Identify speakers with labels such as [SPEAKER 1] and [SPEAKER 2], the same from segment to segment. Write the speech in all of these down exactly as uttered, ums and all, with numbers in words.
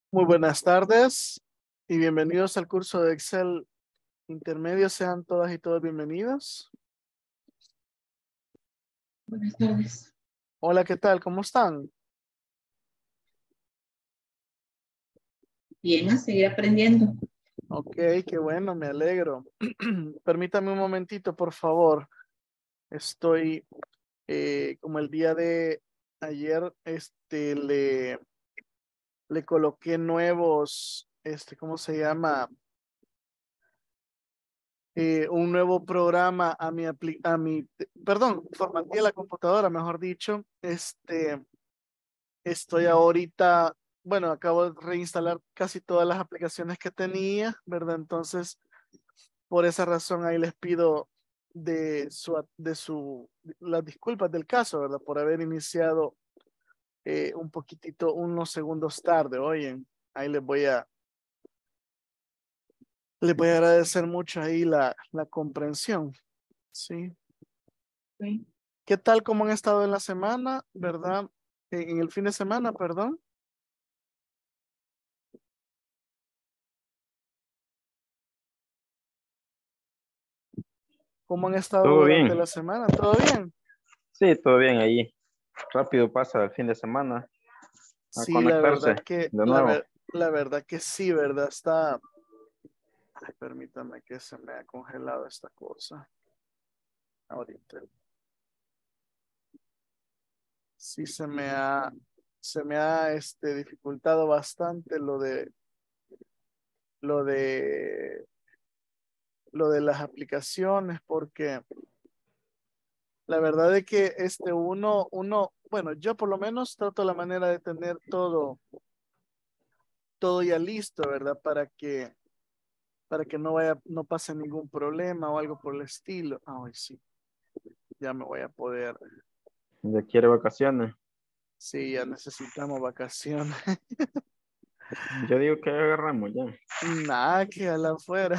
[SPEAKER 1] Muy buenas tardes y bienvenidos al curso de Excel intermedio. Sean todas y todos bienvenidos.
[SPEAKER 2] Buenas tardes.
[SPEAKER 1] Hola, ¿qué tal? ¿Cómo están?
[SPEAKER 2] Bien, a seguir aprendiendo.
[SPEAKER 1] Ok, qué bueno, me alegro. Permítame un momentito, por favor. Estoy, eh, como el día de ayer, este, le, le coloqué nuevos, este, ¿cómo se llama? Eh, un nuevo programa a mi, apli- a mi, perdón, formateé la computadora, mejor dicho. Este, estoy ahorita, bueno, acabo de reinstalar casi todas las aplicaciones que tenía, ¿verdad? Entonces, por esa razón ahí les pido de su, de su, las disculpas del caso, ¿verdad? Por haber iniciado eh, un poquitito, unos segundos tarde. Oye, ahí les voy a, les voy a agradecer mucho ahí la, la comprensión, ¿sí?
[SPEAKER 2] Sí.
[SPEAKER 1] ¿Qué tal? ¿Cómo han estado en la semana, verdad? En, en el fin de semana, perdón. ¿Cómo han estado
[SPEAKER 3] Todo
[SPEAKER 1] durante
[SPEAKER 3] bien,
[SPEAKER 1] la semana? ¿Todo bien?
[SPEAKER 3] sí, todo bien ahí. Rápido pasa el fin de semana a
[SPEAKER 1] Sí, la
[SPEAKER 3] conectarse
[SPEAKER 1] verdad que,
[SPEAKER 3] de
[SPEAKER 1] la,
[SPEAKER 3] nuevo.
[SPEAKER 1] ver- la verdad que sí, ¿verdad? Está, ay, permítame que se me ha congelado esta cosa. Ahorita. Sí, se me ha, se me ha, este, dificultado bastante lo de, lo de, lo de las aplicaciones, porque la verdad es que, este, uno, uno, bueno, yo por lo menos trato la manera de tener todo, todo ya listo, ¿verdad? Para que, para que no vaya, no pase ningún problema o algo por el estilo. Ay, sí, ya me voy a poder.
[SPEAKER 3] Ya quiere vacaciones.
[SPEAKER 1] Sí, ya necesitamos vacaciones.
[SPEAKER 3] Yo digo que agarramos ya.
[SPEAKER 1] Nada que a la afuera.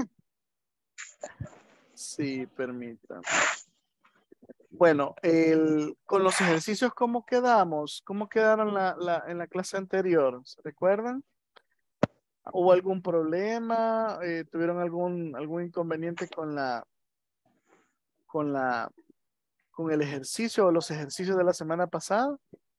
[SPEAKER 1] Sí, permítame. Bueno, el, con los ejercicios, ¿cómo quedamos? ¿Cómo quedaron la, la- en la clase anterior? ¿Se recuerdan? ¿Hubo algún problema? Eh, ¿tuvieron algún, algún inconveniente con la, con la, con el ejercicio o los ejercicios de la semana pasada?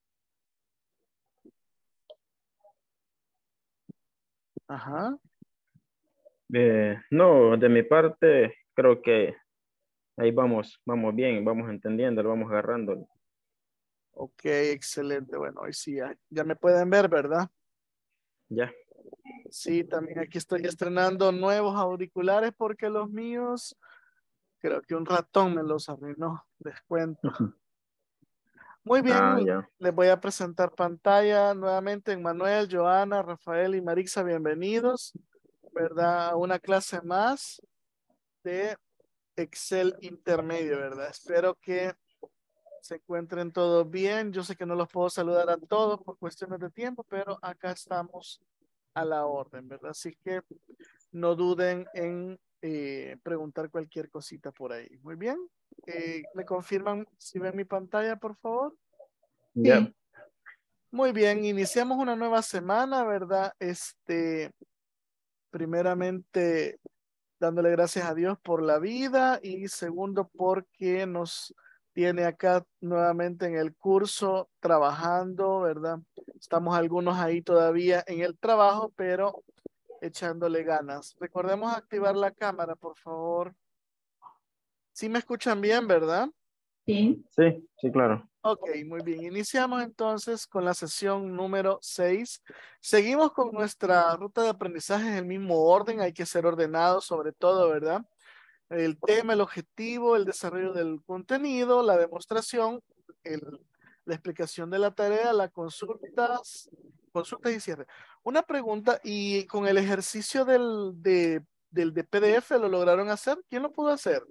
[SPEAKER 1] Ajá.
[SPEAKER 3] Eh, no, de mi parte, creo que ahí vamos, vamos bien, vamos entendiendo, vamos agarrando.
[SPEAKER 1] Ok, excelente. Bueno, hoy sí ya, ya me pueden ver, ¿verdad?
[SPEAKER 3] Ya.
[SPEAKER 1] Sí, también aquí estoy estrenando nuevos auriculares porque los míos, creo que un ratón me los arruinó, les cuento. Muy
[SPEAKER 3] Ah,
[SPEAKER 1] bien,
[SPEAKER 3] ya.
[SPEAKER 1] les voy a presentar pantalla nuevamente. Manuel, Joana, Rafael y Marixa, bienvenidos, ¿verdad? A una clase más de Excel intermedio, ¿verdad? Espero que se encuentren todos bien. Yo sé que no los puedo saludar a todos por cuestiones de tiempo, pero acá estamos a la orden, ¿verdad? Así que no duden en eh, preguntar cualquier cosita por ahí. Muy bien. Eh, ¿me confirman si ven mi pantalla, por favor?
[SPEAKER 3] Ya.
[SPEAKER 2] Sí.
[SPEAKER 1] Muy bien, iniciamos una nueva semana, ¿verdad? Este, primeramente, dándole gracias a Dios por la vida y segundo, porque nos tiene acá nuevamente en el curso trabajando, ¿verdad? Estamos algunos ahí todavía en el trabajo, pero echándole ganas. Recordemos activar la cámara, por favor. Sí me escuchan bien, ¿verdad?
[SPEAKER 2] Sí.
[SPEAKER 3] Sí, sí, claro.
[SPEAKER 1] Ok, muy bien. Iniciamos entonces con la sesión número seis. Seguimos con nuestra ruta de aprendizaje en el mismo orden. Hay que ser ordenados sobre todo, ¿verdad? El tema, el objetivo, el desarrollo del contenido, la demostración, el- la explicación de la tarea, las consultas, consultas y cierre. Una pregunta, ¿y con el ejercicio del de, del de P D F lo lograron hacer? ¿Quién lo pudo hacer?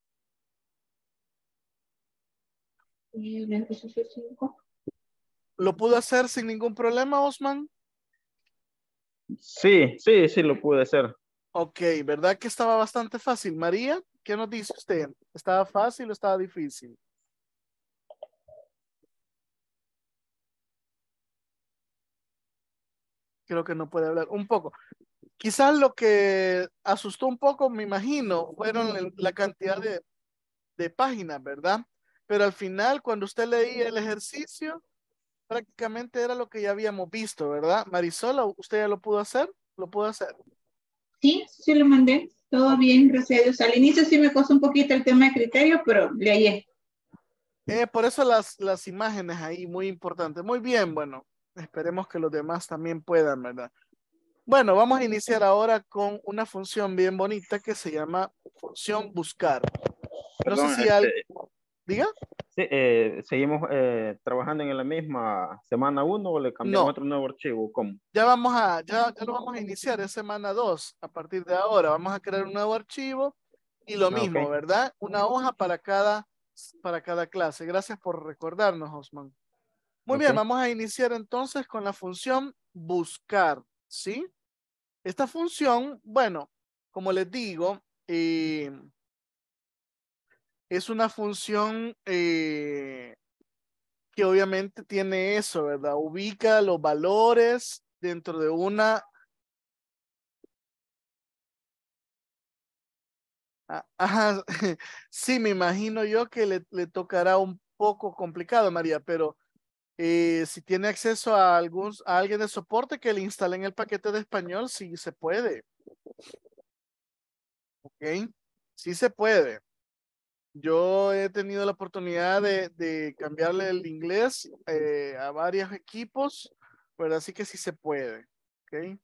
[SPEAKER 2] Y el ejercicio cinco.
[SPEAKER 1] ¿Lo pudo hacer sin ningún problema, Osman?
[SPEAKER 3] Sí, sí, sí lo pude hacer.
[SPEAKER 1] Ok, ¿verdad que estaba bastante fácil? María, ¿qué nos dice usted? ¿Estaba fácil o estaba difícil? Creo que no puede hablar. Un poco. Quizás lo que asustó un poco, me imagino, fueron el- la cantidad de, de páginas, ¿verdad? Pero al final, cuando usted leía el ejercicio, prácticamente era lo que ya habíamos visto, ¿verdad? Marisola, ¿usted ya lo pudo hacer? ¿Lo pudo hacer?
[SPEAKER 2] Sí, sí lo mandé. Todo
[SPEAKER 1] Ok.
[SPEAKER 2] bien, gracias a Dios. Al inicio sí me costó un poquito el tema de criterio, pero le hallé.
[SPEAKER 1] Eh, por eso las, las imágenes ahí, muy importantes. Muy bien, bueno, esperemos que los demás también puedan, ¿verdad? Bueno, vamos a iniciar ahora con una función bien bonita que se llama función buscar. No sé
[SPEAKER 3] Perdón,
[SPEAKER 1] si al...
[SPEAKER 3] este,
[SPEAKER 1] ¿Diga?
[SPEAKER 3] sí, eh, seguimos eh, trabajando en la misma semana uno o le cambiamos
[SPEAKER 1] No,
[SPEAKER 3] otro nuevo archivo, ¿cómo?
[SPEAKER 1] ya vamos a, ya, ya lo vamos a iniciar, es semana dos. A partir de ahora vamos a crear un nuevo archivo y lo
[SPEAKER 3] Ah,
[SPEAKER 1] mismo,
[SPEAKER 3] ok,
[SPEAKER 1] ¿verdad? Una hoja para cada, para cada clase. Gracias por recordarnos, Osman. Muy bien,
[SPEAKER 3] ok.
[SPEAKER 1] vamos a iniciar entonces con la función buscar, ¿sí? Esta función, bueno, como les digo, eh, es una función eh, que obviamente tiene eso, ¿verdad? Ubica los valores dentro de una... ah, Ajá, sí, me imagino yo que le, le tocará un poco complicado, María, pero eh, si tiene acceso a, algún, a alguien de soporte que le instalen el paquete de español, sí se puede, ¿ok? Sí se puede. Yo he tenido la oportunidad de, de cambiarle el inglés eh, a varios equipos, pero así que sí se puede, ¿ok?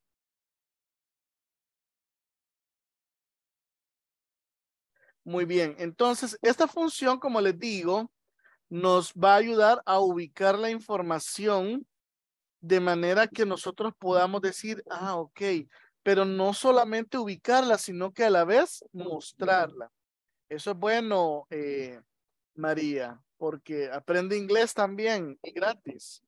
[SPEAKER 1] Muy bien, entonces esta función, como les digo, nos va a ayudar a ubicar la información de manera que nosotros podamos decir, ah, ok, pero no solamente ubicarla, sino que a la vez mostrarla. Eso es bueno, eh, María, porque aprende inglés también y gratis.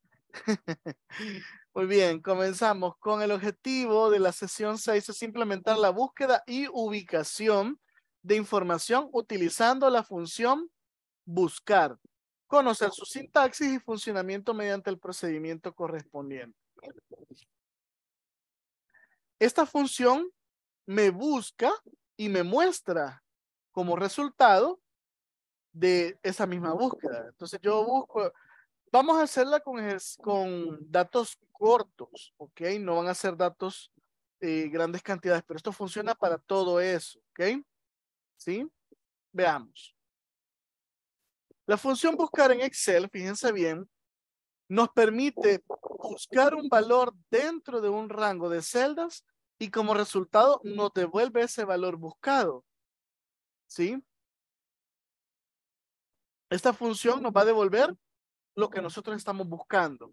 [SPEAKER 1] Muy bien, comenzamos con el objetivo de la sesión seis, es implementar la búsqueda y ubicación de información utilizando la función buscar, conocer su sintaxis y funcionamiento mediante el procedimiento correspondiente. Esta función me busca y me muestra como resultado de esa misma búsqueda. Entonces yo busco, vamos a hacerla con, con datos cortos, ¿ok? No van a ser datos eh, grandes cantidades, pero esto funciona para todo eso, ¿ok? ¿Sí? Veamos. La función buscar en Excel, fíjense bien, nos permite buscar un valor dentro de un rango de celdas y como resultado nos devuelve ese valor buscado, ¿sí? Esta función nos va a devolver lo que nosotros estamos buscando.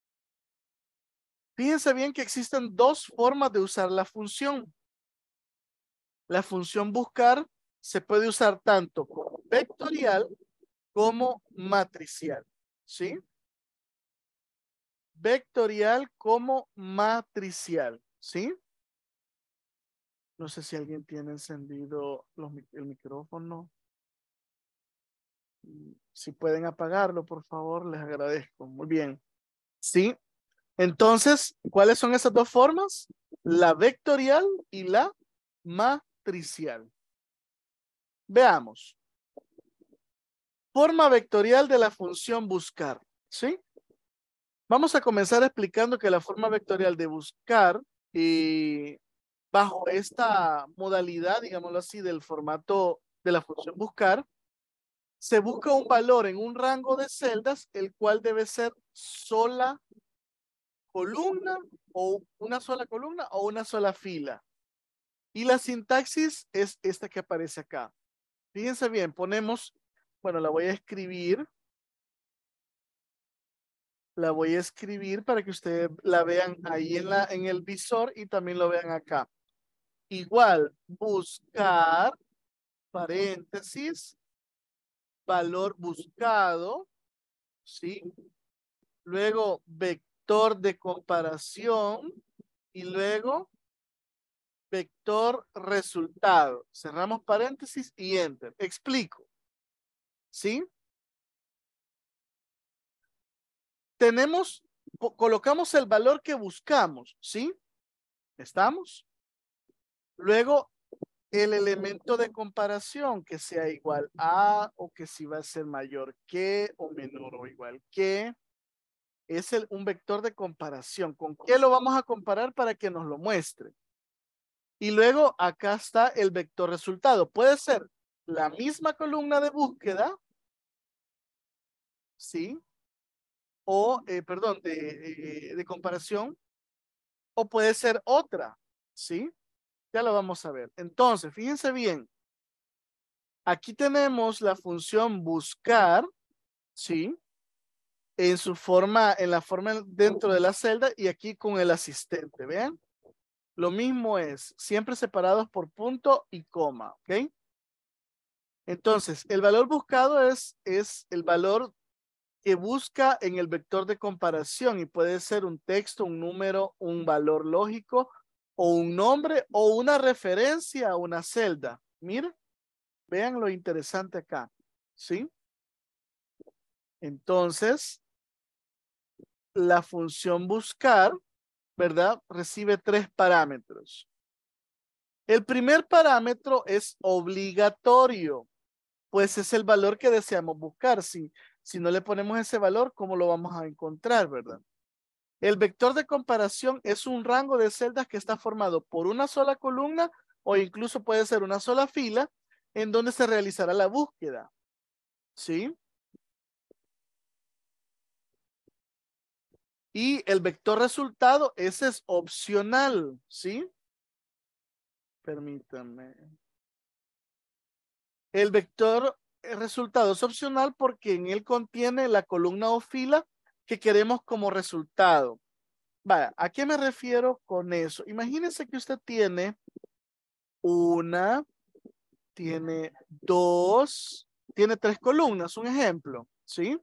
[SPEAKER 1] Fíjense bien que existen dos formas de usar la función. La función buscar se puede usar tanto como vectorial como matricial, ¿sí? Vectorial como matricial, ¿sí? No sé si alguien tiene encendido los, el micrófono. Si pueden apagarlo, por favor, les agradezco. Muy bien. ¿Sí? Entonces, ¿cuáles son esas dos formas? La vectorial y la matricial. Veamos. Forma vectorial de la función buscar. ¿Sí? Vamos a comenzar explicando que la forma vectorial de buscar y bajo esta modalidad, digámoslo así, del formato de la función buscar, se busca un valor en un rango de celdas, el cual debe ser sola columna o una sola columna o una sola fila. Y la sintaxis es esta que aparece acá. Fíjense bien, ponemos, bueno, la voy a escribir. La voy a escribir para que ustedes la vean ahí en, la, en el visor y también lo vean acá. Igual, buscar, paréntesis, valor buscado, ¿sí? Luego, vector de comparación y luego, vector resultado. Cerramos paréntesis y enter. Explico, ¿sí? Tenemos colocamos el valor que buscamos, ¿sí? ¿Estamos? Luego, el elemento de comparación que sea igual a o que si va a ser mayor que o menor o igual que. Es el, un vector de comparación. ¿Con qué lo vamos a comparar para que nos lo muestre? Y luego acá está el vector resultado. Puede ser la misma columna de búsqueda, ¿sí? O, eh, perdón, de, de, de comparación, o puede ser otra, ¿sí? Ya lo vamos a ver. Entonces, fíjense bien. Aquí tenemos la función buscar, ¿sí? En su forma, en la forma dentro de la celda y aquí con el asistente, ¿vean? Lo mismo es, siempre separados por punto y coma, ¿ok? Entonces, el valor buscado es, es el valor que busca en el vector de comparación y puede ser un texto, un número, un valor lógico o un nombre o una referencia a una celda. Miren, vean lo interesante acá, ¿sí? Entonces, la función buscar, ¿verdad? Recibe tres parámetros. El primer parámetro es obligatorio, pues es el valor que deseamos buscar. Si, si no le ponemos ese valor, ¿cómo lo vamos a encontrar, verdad? El vector de comparación es un rango de celdas que está formado por una sola columna o incluso puede ser una sola fila en donde se realizará la búsqueda. ¿Sí? Y el vector resultado, ese es opcional. ¿Sí? Permítanme. El vector resultado es opcional porque en él contiene la columna o fila que queremos como resultado. Vaya, ¿a qué me refiero con eso? Imagínense que usted tiene una, tiene dos, tiene tres columnas, un ejemplo, ¿sí?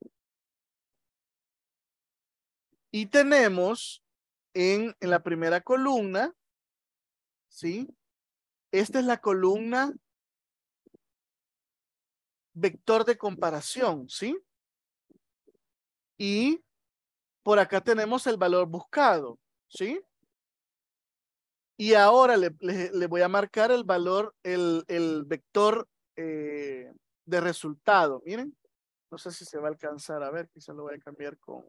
[SPEAKER 1] Y tenemos en, en la primera columna, ¿sí? Esta es la columna vector de comparación, ¿sí? Y por acá tenemos el valor buscado, ¿sí? Y ahora le, le, le voy a marcar el valor, el, el vector eh, de resultado. Miren, no sé si se va a alcanzar a ver, quizás lo voy a cambiar con,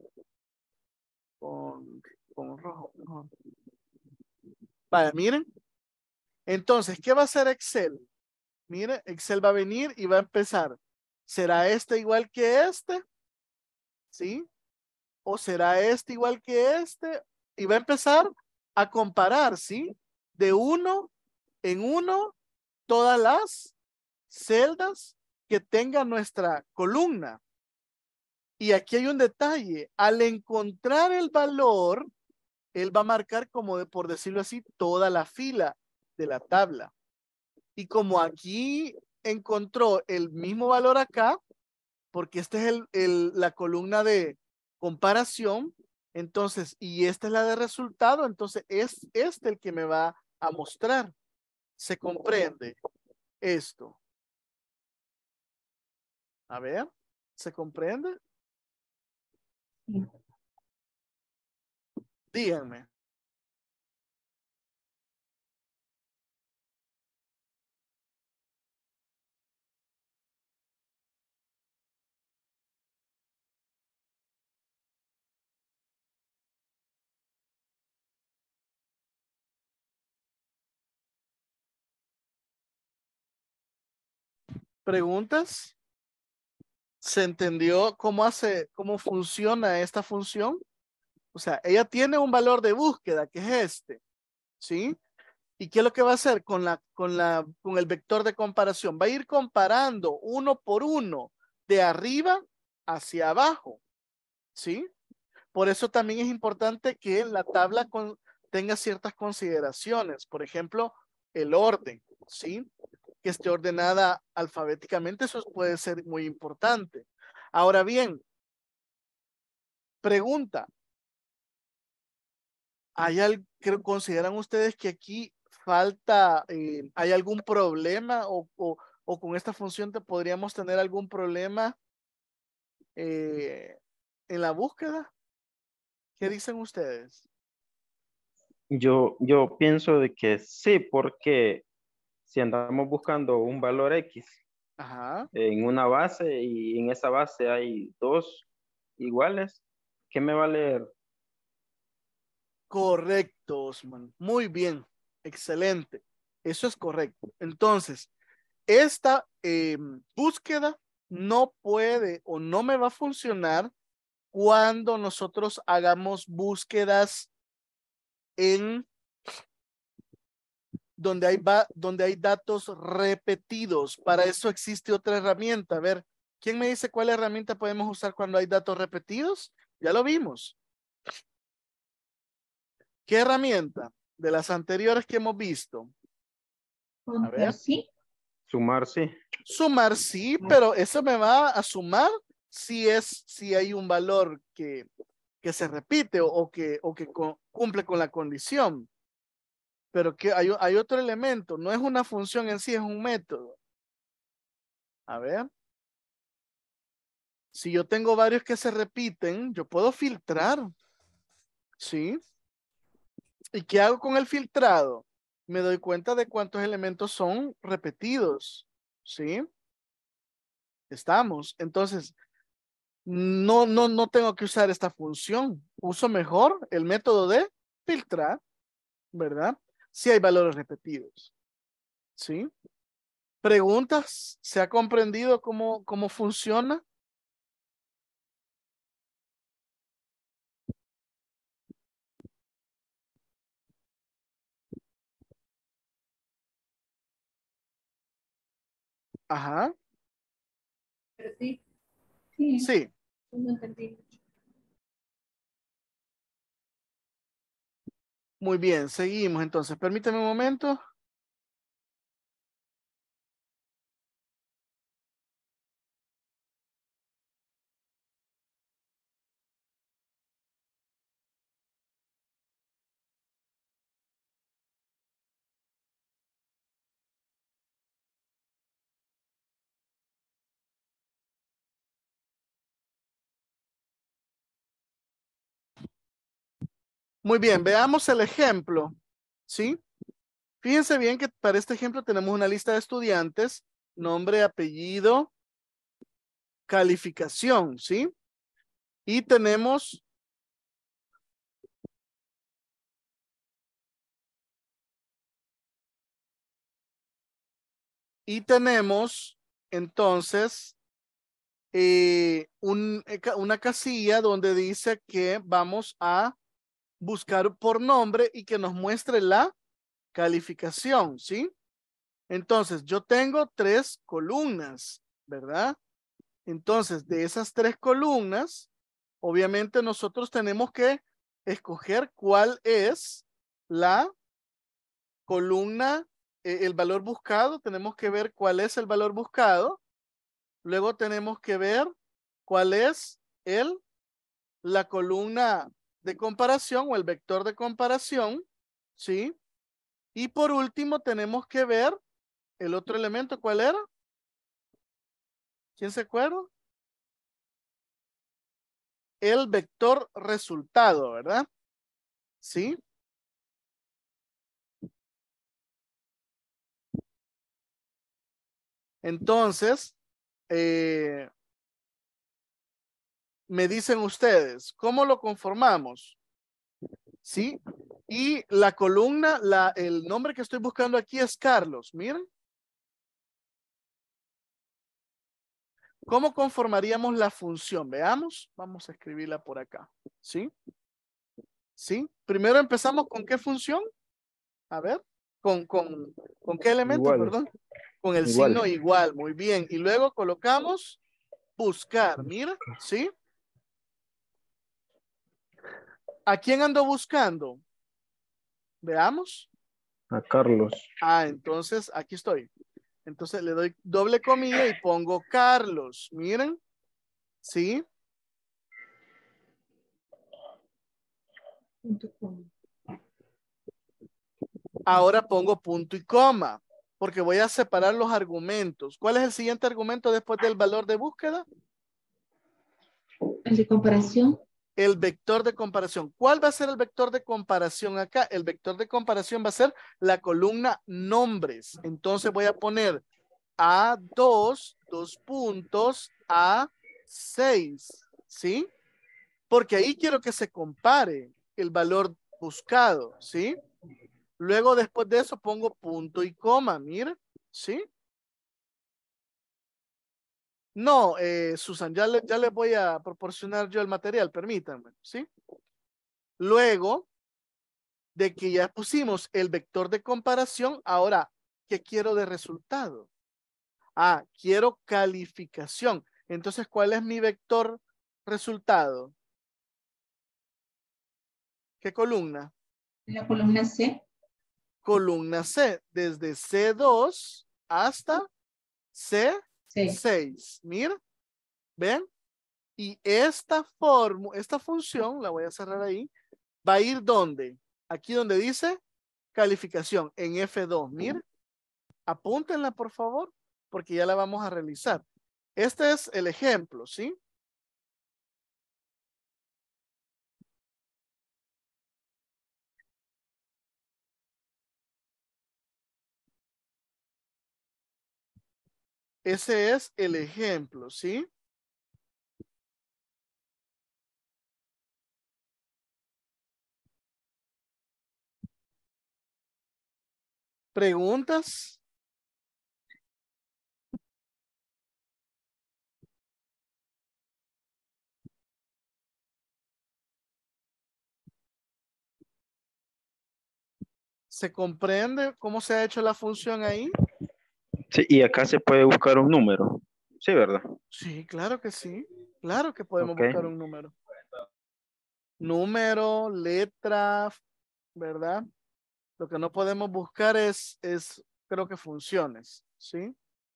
[SPEAKER 1] con, con rojo. No. Vale, miren. Entonces, ¿qué va a hacer Excel? Miren, Excel va a venir y va a empezar. ¿Será este igual que este? ¿Sí? ¿O será este igual que este? Y va a empezar a comparar, ¿sí? De uno en uno todas las celdas que tenga nuestra columna. Y aquí hay un detalle. Al encontrar el valor, él va a marcar como de, por decirlo así, toda la fila de la tabla. Y como aquí encontró el mismo valor acá, porque esta es el, el, la columna de comparación, entonces, y esta es la de resultado, entonces es este el que me va a mostrar. ¿Se comprende esto? A ver, ¿se comprende?
[SPEAKER 2] Sí.
[SPEAKER 1] Díganme. ¿Preguntas? ¿Se entendió cómo hace, cómo funciona esta función? O sea, ella tiene un valor de búsqueda que es este, ¿sí? ¿Y qué es lo que va a hacer con la, con la, con el vector de comparación? Va a ir comparando uno por uno, de arriba hacia abajo, ¿sí? Por eso también es importante que la tabla con, tenga ciertas consideraciones, por ejemplo, el orden, ¿sí? Que esté ordenada alfabéticamente, eso puede ser muy importante. Ahora bien, pregunta, ¿hay al, ¿consideran ustedes que aquí falta, eh, hay algún problema o, o, o con esta función te podríamos tener algún problema eh, en la búsqueda? ¿Qué dicen ustedes?
[SPEAKER 3] Yo, yo pienso de que sí, porque si andamos buscando un valor X
[SPEAKER 1] Ajá.
[SPEAKER 3] en una base y en esa base hay dos iguales, ¿qué me va a leer?
[SPEAKER 1] Correcto, Osman. Muy bien. Excelente. Eso es correcto. Entonces, esta eh, búsqueda no puede o no me va a funcionar cuando nosotros hagamos búsquedas en donde hay, va, donde hay datos repetidos. Para eso existe otra herramienta. A ver, ¿quién me dice cuál herramienta podemos usar cuando hay datos repetidos? Ya lo vimos. ¿Qué herramienta de las anteriores que hemos visto? A ver.
[SPEAKER 2] Sí.
[SPEAKER 3] Sumar, sí.
[SPEAKER 1] Sumar, sí, pero eso me va a sumar si es, si hay un valor que, que se repite o, o que, o que cumple con la condición. Pero que hay, hay otro elemento, no es una función en sí, es un método. A ver. Si yo tengo varios que se repiten, yo puedo filtrar. ¿Sí? ¿Y qué hago con el filtrado? Me doy cuenta de cuántos elementos son repetidos. ¿Sí? Estamos. Entonces, no, no, no tengo que usar esta función. Uso mejor el método de filtrar, ¿verdad? Si hay valores repetidos. ¿Sí? ¿Preguntas? ¿Se ha comprendido cómo, cómo funciona? Ajá.
[SPEAKER 2] Pero sí. Sí.
[SPEAKER 1] Sí.
[SPEAKER 2] No entendí.
[SPEAKER 1] Muy bien, seguimos entonces. Permítame un momento. Muy bien, veamos el ejemplo. ¿Sí? Fíjense bien que para este ejemplo tenemos una lista de estudiantes, nombre, apellido, calificación, ¿sí? Y tenemos y tenemos entonces eh, un, una casilla donde dice que vamos a buscar por nombre y que nos muestre la calificación, ¿sí? Entonces, yo tengo tres columnas, ¿verdad? Entonces, de esas tres columnas, obviamente nosotros tenemos que escoger cuál es la columna, eh, el valor buscado. Tenemos que ver cuál es el valor buscado. Luego tenemos que ver cuál es el, la columna de comparación o el vector de comparación, ¿sí? Y por último tenemos que ver el otro elemento, ¿cuál era? ¿Quién se acuerda? El vector resultado, ¿verdad? ¿Sí? Entonces, eh, me dicen ustedes, ¿cómo lo conformamos? ¿Sí? Y la columna, la, el nombre que estoy buscando aquí es Carlos, miren. ¿Cómo conformaríamos la función? Veamos, vamos a escribirla por acá, ¿sí? ¿Sí? Primero empezamos con qué función, a ver, con, con, con qué elemento,
[SPEAKER 3] Igual,
[SPEAKER 1] perdón, con el
[SPEAKER 3] igual.
[SPEAKER 1] signo igual, muy bien, y luego colocamos buscar, mira, ¿sí? ¿A quién ando buscando? Veamos.
[SPEAKER 3] A Carlos.
[SPEAKER 1] Ah, entonces aquí estoy. Entonces le doy doble comilla y pongo Carlos, miren, ¿sí? Ahora pongo punto y coma, porque voy a separar los argumentos. ¿Cuál es el siguiente argumento después del valor de búsqueda?
[SPEAKER 2] El de comparación.
[SPEAKER 1] el vector de comparación. ¿Cuál va a ser el vector de comparación acá? El vector de comparación va a ser la columna nombres. Entonces voy a poner A dos, dos puntos, A seis, ¿sí? Porque ahí quiero que se compare el valor buscado, ¿sí? Luego después de eso pongo punto y coma, mira, ¿sí? No, eh, Susan, ya, le, ya les voy a proporcionar yo el material, permítanme, ¿sí? Luego de que ya pusimos el vector de comparación, ahora, ¿qué quiero de resultado? Ah, quiero calificación. Entonces, ¿cuál es mi vector resultado? ¿Qué columna?
[SPEAKER 2] La columna C.
[SPEAKER 1] Columna C, desde C dos hasta C seis.
[SPEAKER 2] C.
[SPEAKER 1] Mira, ¿ven? Y esta fórmula, esta función, la voy a cerrar ahí, va a ir ¿dónde? Aquí donde dice calificación, en F dos. Mira, apúntenla por favor, porque ya la vamos a realizar. Este es el ejemplo, ¿sí? Ese es el ejemplo, ¿sí? ¿Preguntas? ¿Se comprende cómo se ha hecho la función ahí?
[SPEAKER 3] Sí, y acá se puede buscar un número. Sí, ¿verdad?
[SPEAKER 1] Sí, claro que sí. Claro que podemos
[SPEAKER 3] Ok.
[SPEAKER 1] buscar un número. Número, letra, ¿verdad? Lo que no podemos buscar es, es creo que funciones, ¿sí?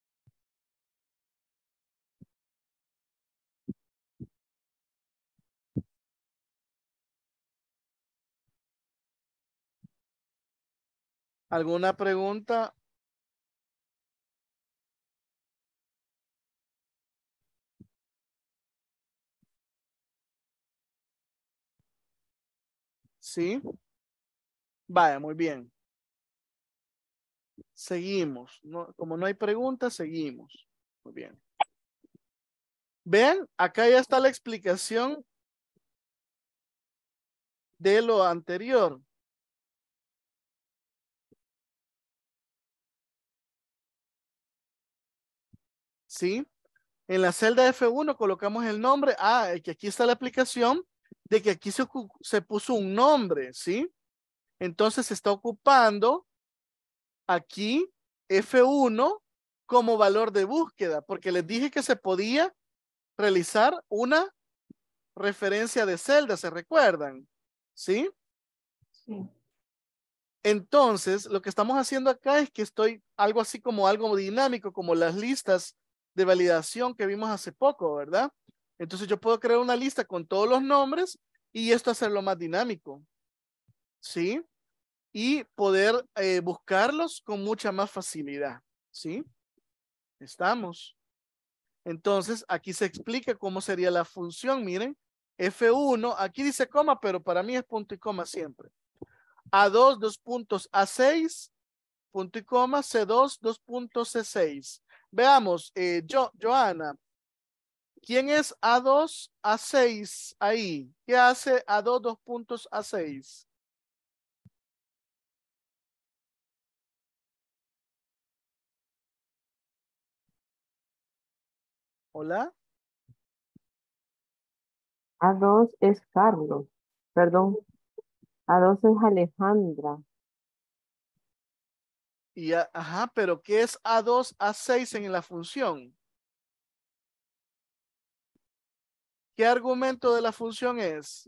[SPEAKER 1] ¿Alguna pregunta? ¿Sí? Vaya, muy bien. Seguimos. No, como no hay preguntas, seguimos. Muy bien. Ven, acá ya está la explicación de lo anterior. ¿Sí? En la celda F uno colocamos el nombre. Ah, que aquí está la aplicación de que aquí se, se puso un nombre, ¿sí? Entonces se está ocupando aquí F uno como valor de búsqueda, porque les dije que se podía realizar una referencia de celda, ¿se recuerdan? ¿Sí?
[SPEAKER 2] Sí.
[SPEAKER 1] Entonces, lo que estamos haciendo acá es que estoy algo así como algo dinámico, como las listas de validación que vimos hace poco, ¿verdad? Entonces yo puedo crear una lista con todos los nombres y esto hacerlo más dinámico, ¿sí? Y poder eh, buscarlos con mucha más facilidad, ¿sí? Estamos. Entonces, aquí se explica cómo sería la función, miren, F uno, aquí dice coma, pero para mí es punto y coma siempre. A dos, dos puntos, A seis, punto y coma, C dos, dos puntos, C seis. Veamos, eh, yo, Joana, ¿quién es A dos, A seis ahí? ¿Qué hace A dos, dos puntos, A seis? Hola.
[SPEAKER 4] A dos es Carlos, perdón. A dos es Alejandra.
[SPEAKER 1] Y a, ajá, pero ¿qué es A dos, A seis en la función? ¿Qué argumento de la función es?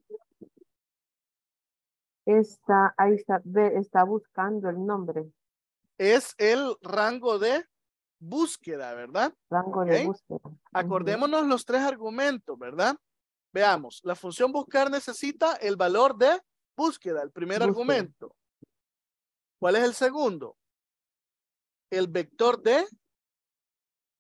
[SPEAKER 4] Está, ahí está, ve, está buscando el nombre,
[SPEAKER 1] Es el rango de búsqueda, ¿verdad?
[SPEAKER 4] rango
[SPEAKER 1] Ok.
[SPEAKER 4] de búsqueda. Ujú.
[SPEAKER 1] Acordémonos los tres argumentos, ¿verdad? Veamos, la función buscar necesita el valor de búsqueda, el primer
[SPEAKER 4] Búsqueda.
[SPEAKER 1] argumento. ¿Cuál es el segundo? El vector de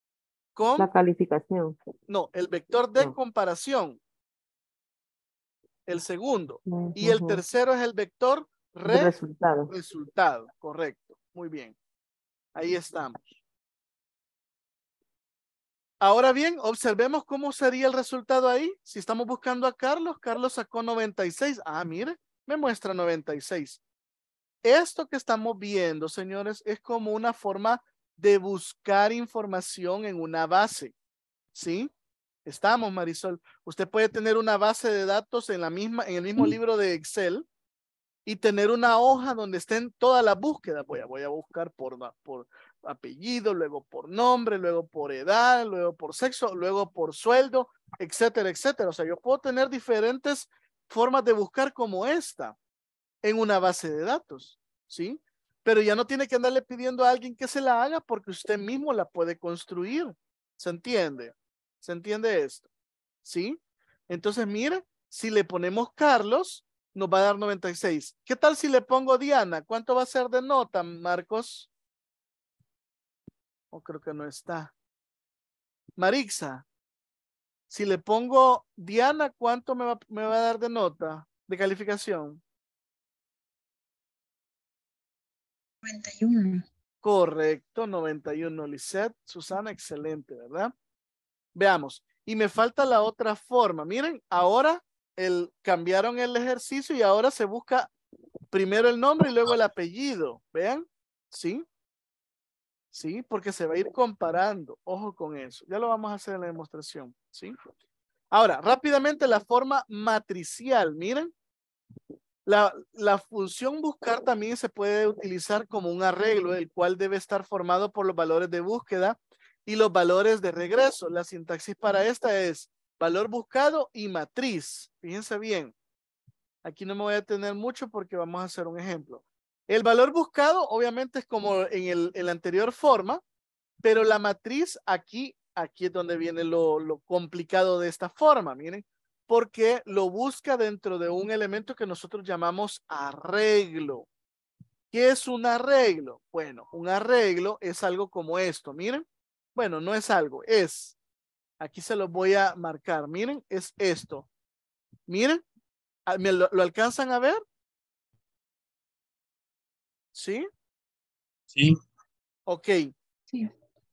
[SPEAKER 1] con,
[SPEAKER 4] La calificación.
[SPEAKER 1] no, el vector de
[SPEAKER 4] No.
[SPEAKER 1] comparación. el segundo. Y el tercero es el vector re
[SPEAKER 4] resultado.
[SPEAKER 1] resultado. Correcto. Muy bien. Ahí estamos. Ahora bien, observemos cómo sería el resultado ahí. Si estamos buscando a Carlos, Carlos sacó noventa y seis. Ah, mire, me muestra noventa y seis. Esto que estamos viendo, señores, es como una forma de buscar información en una base. ¿Sí? Estamos, Marisol. Usted puede tener una base de datos en la misma, en el mismo
[SPEAKER 2] Sí.
[SPEAKER 1] libro de Excel y tener una hoja donde estén todas las búsquedas. Voy a, voy a buscar por, por apellido, luego por nombre, luego por edad, luego por sexo, luego por sueldo, etcétera, etcétera. O sea, yo puedo tener diferentes formas de buscar como esta en una base de datos, ¿sí? Pero ya no tiene que andarle pidiendo a alguien que se la haga porque usted mismo la puede construir. ¿Se entiende? ¿Se entiende esto? ¿Sí? Entonces, mire, si le ponemos Carlos, nos va a dar noventa y seis. ¿Qué tal si le pongo Diana? ¿Cuánto va a ser de nota, Marcos? Oh, creo que no está. Marixa, si le pongo Diana, ¿cuánto me va, me va a dar de nota, de calificación?
[SPEAKER 2] noventa y uno.
[SPEAKER 1] Correcto, noventa y uno, Lisette. Susana, excelente, ¿verdad? Veamos. Y me falta la otra forma. Miren, ahora el, cambiaron el ejercicio y ahora se busca primero el nombre y luego el apellido. ¿Vean? ¿Sí? ¿Sí? Porque se va a ir comparando. Ojo con eso. Ya lo vamos a hacer en la demostración. ¿Sí? Ahora, rápidamente la forma matricial. Miren. La, la función buscar también se puede utilizar como un arreglo, el cual debe estar formado por los valores de búsqueda y los valores de regreso. La sintaxis para esta es valor buscado y matriz. Fíjense bien. Aquí no me voy a detener mucho porque vamos a hacer un ejemplo. El valor buscado obviamente es como en, el, en la anterior forma, pero la matriz aquí, aquí es donde viene lo, lo complicado de esta forma. Miren. Porque lo busca dentro de un elemento que nosotros llamamos arreglo. ¿Qué es un arreglo? Bueno, un arreglo es algo como esto, miren. Bueno, no es algo, es. Aquí se lo voy a marcar, miren, es esto. Miren, ¿me lo, lo alcanzan a ver? ¿Sí?
[SPEAKER 5] Sí.
[SPEAKER 1] Ok.
[SPEAKER 2] Sí.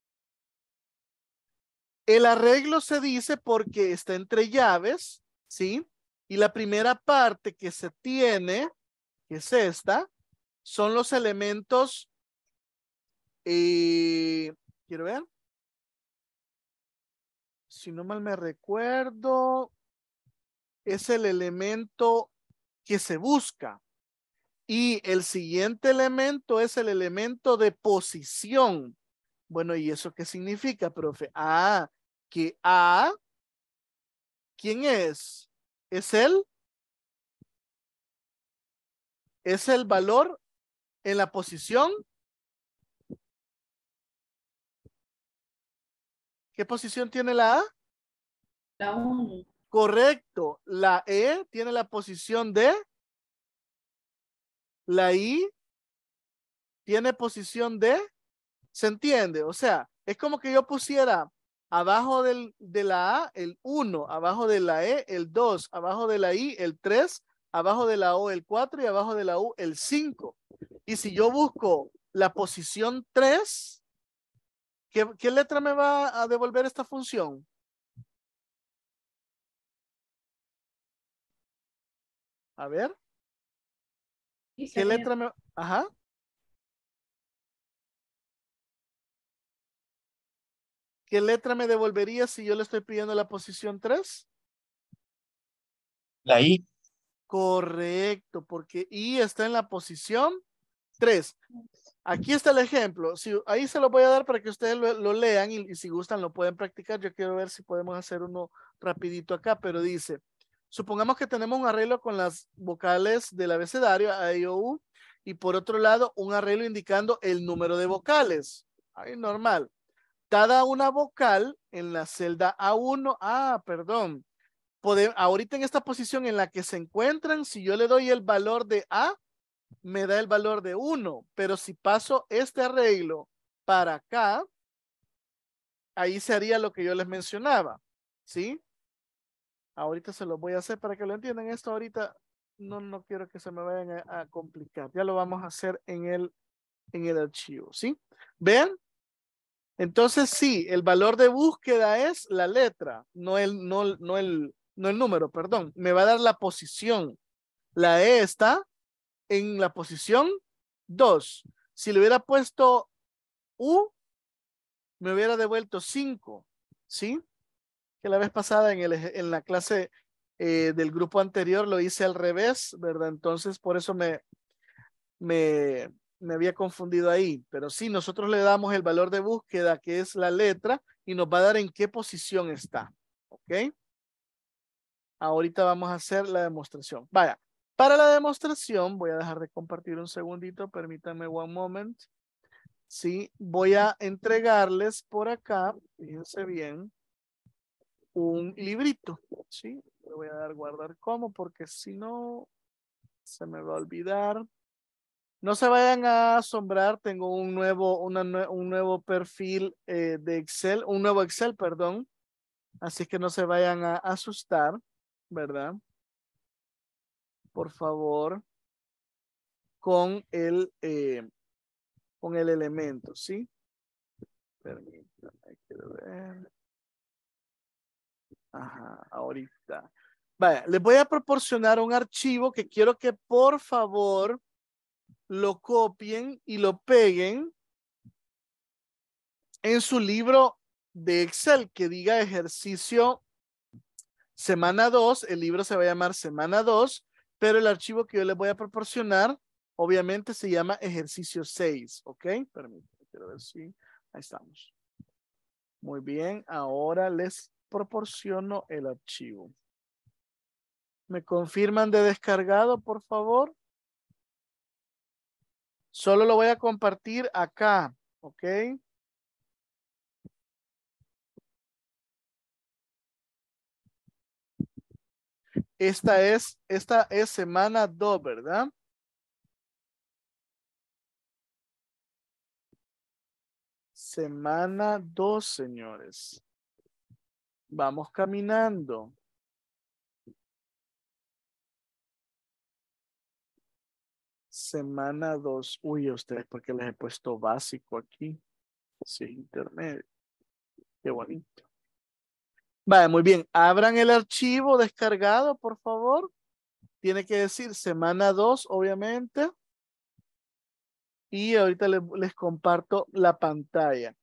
[SPEAKER 1] El arreglo se dice porque está entre llaves, ¿sí? Y la primera parte que se tiene, que es esta, son los elementos, eh, quiero ver, si no mal me recuerdo, es el elemento que se busca. Y el siguiente elemento es el elemento de posición. Bueno, ¿y eso qué significa, profe? Ah, que A, ¿quién es? ¿Es él? ¿Es el valor en la posición? ¿Qué posición tiene la A?
[SPEAKER 2] La uno.
[SPEAKER 1] Correcto. La E tiene la posición de. La I tiene posición de. ¿Se entiende? O sea, es como que yo pusiera abajo del, de la A el uno, abajo de la E el dos, abajo de la I el tres, abajo de la O el cuatro y abajo de la U el cinco. Y si yo busco la posición tres, ¿qué, qué letra me va a devolver esta función? A ver.
[SPEAKER 2] Sí,
[SPEAKER 1] ¿Qué
[SPEAKER 2] sería.
[SPEAKER 1] letra me... Ajá. ¿Qué letra me devolvería si yo le estoy pidiendo la posición tres?
[SPEAKER 5] La I.
[SPEAKER 1] Correcto, porque I está en la posición tres. Aquí está el ejemplo. Si, ahí se lo voy a dar para que ustedes lo, lo lean y, y si gustan lo pueden practicar. Yo quiero ver si podemos hacer uno rapidito acá, pero dice, supongamos que tenemos un arreglo con las vocales del abecedario A, I, O, U y por otro lado un arreglo indicando el número de vocales. Ahí normal. Dada una vocal en la celda A uno, ah, perdón, Pode, ahorita en esta posición en la que se encuentran, si yo le doy el valor de A, me da el valor de uno, pero si paso este arreglo para acá, ahí sería lo que yo les mencionaba, ¿sí? Ahorita se los voy a hacer para que lo entiendan. Esto ahorita no, no quiero que se me vayan a, a complicar. Ya lo vamos a hacer en el, en el archivo, ¿sí? ¿Ven? Entonces sí, el valor de búsqueda es la letra, no el, no, no el, no el número, perdón. Me va a dar la posición. La E está en la posición dos. Si le hubiera puesto U, me hubiera devuelto cinco, ¿sí? Que la vez pasada en, el, en la clase eh, del grupo anterior lo hice al revés, ¿verdad? Entonces por eso me, me, me había confundido ahí. Pero sí, nosotros le damos el valor de búsqueda, que es la letra, y nos va a dar en qué posición está, ¿ok? Ahorita vamos a hacer la demostración. Vaya, para la demostración voy a dejar de compartir un segundito, permítanme one moment. Sí, voy a entregarles por acá, fíjense bien, un librito, ¿sí? Le voy a dar guardar como, porque si no, se me va a olvidar. No se vayan a asombrar, tengo un nuevo, una, nue- un nuevo perfil eh, de Excel, un nuevo Excel, perdón. Así que no se vayan a asustar, ¿verdad? Por favor, con el, eh, con el elemento, ¿sí? Permítanme, quiero ver. Ajá, ahorita. Vaya, les voy a proporcionar un archivo que quiero que por favor lo copien y lo peguen en su libro de Excel que diga ejercicio semana dos. El libro se va a llamar semana dos, pero el archivo que yo les voy a proporcionar obviamente se llama ejercicio seis, ¿ok? Permítanme, quiero ver si ahí estamos. Muy bien, ahora les proporciono el archivo. ¿Me confirman de descargado, por favor? Solo lo voy a compartir acá, ¿ok? Esta es, esta es semana dos, ¿verdad? Semana dos, señores. Vamos caminando. Semana dos. Uy, a ustedes, ¿por qué les he puesto básico aquí? Sí, internet. Qué bonito. Vale, muy bien. Abran el archivo descargado, por favor. Tiene que decir semana dos, obviamente. Y ahorita les, les comparto la pantalla.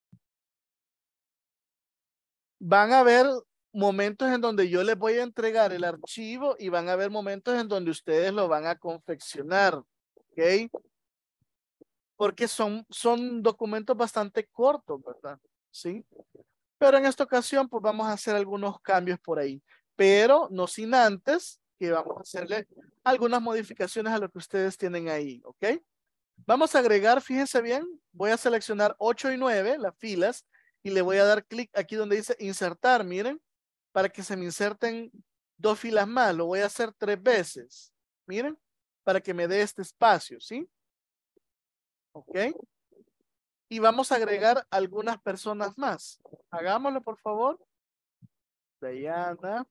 [SPEAKER 1] Van a haber momentos en donde yo les voy a entregar el archivo y van a haber momentos en donde ustedes lo van a confeccionar, ¿ok? Porque son, son documentos bastante cortos, ¿verdad? Sí. Pero en esta ocasión, pues vamos a hacer algunos cambios por ahí. Pero no sin antes que vamos a hacerle algunas modificaciones a lo que ustedes tienen ahí, ¿ok? Vamos a agregar, fíjense bien, voy a seleccionar ocho y nueve, las filas, y le voy a dar clic aquí donde dice insertar, miren, para que se me inserten dos filas más. Lo voy a hacer tres veces, miren, para que me dé este espacio, ¿sí? ¿Ok? Y vamos a agregar algunas personas más. Hagámoslo, por favor. Diana.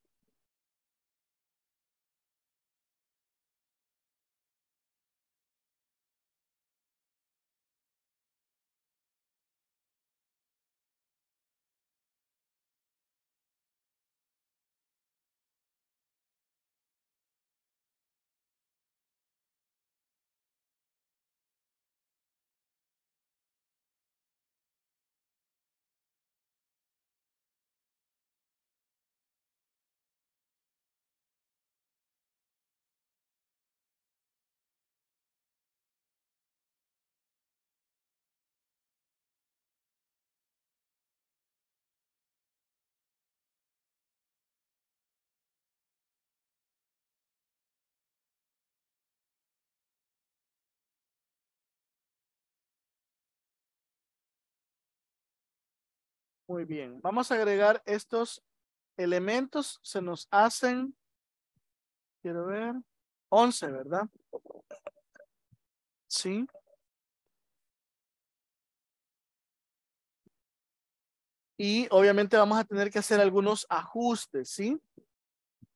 [SPEAKER 1] Muy bien. Vamos a agregar estos elementos. Se nos hacen, quiero ver, once, ¿verdad? Sí. Y obviamente vamos a tener que hacer algunos ajustes, ¿sí?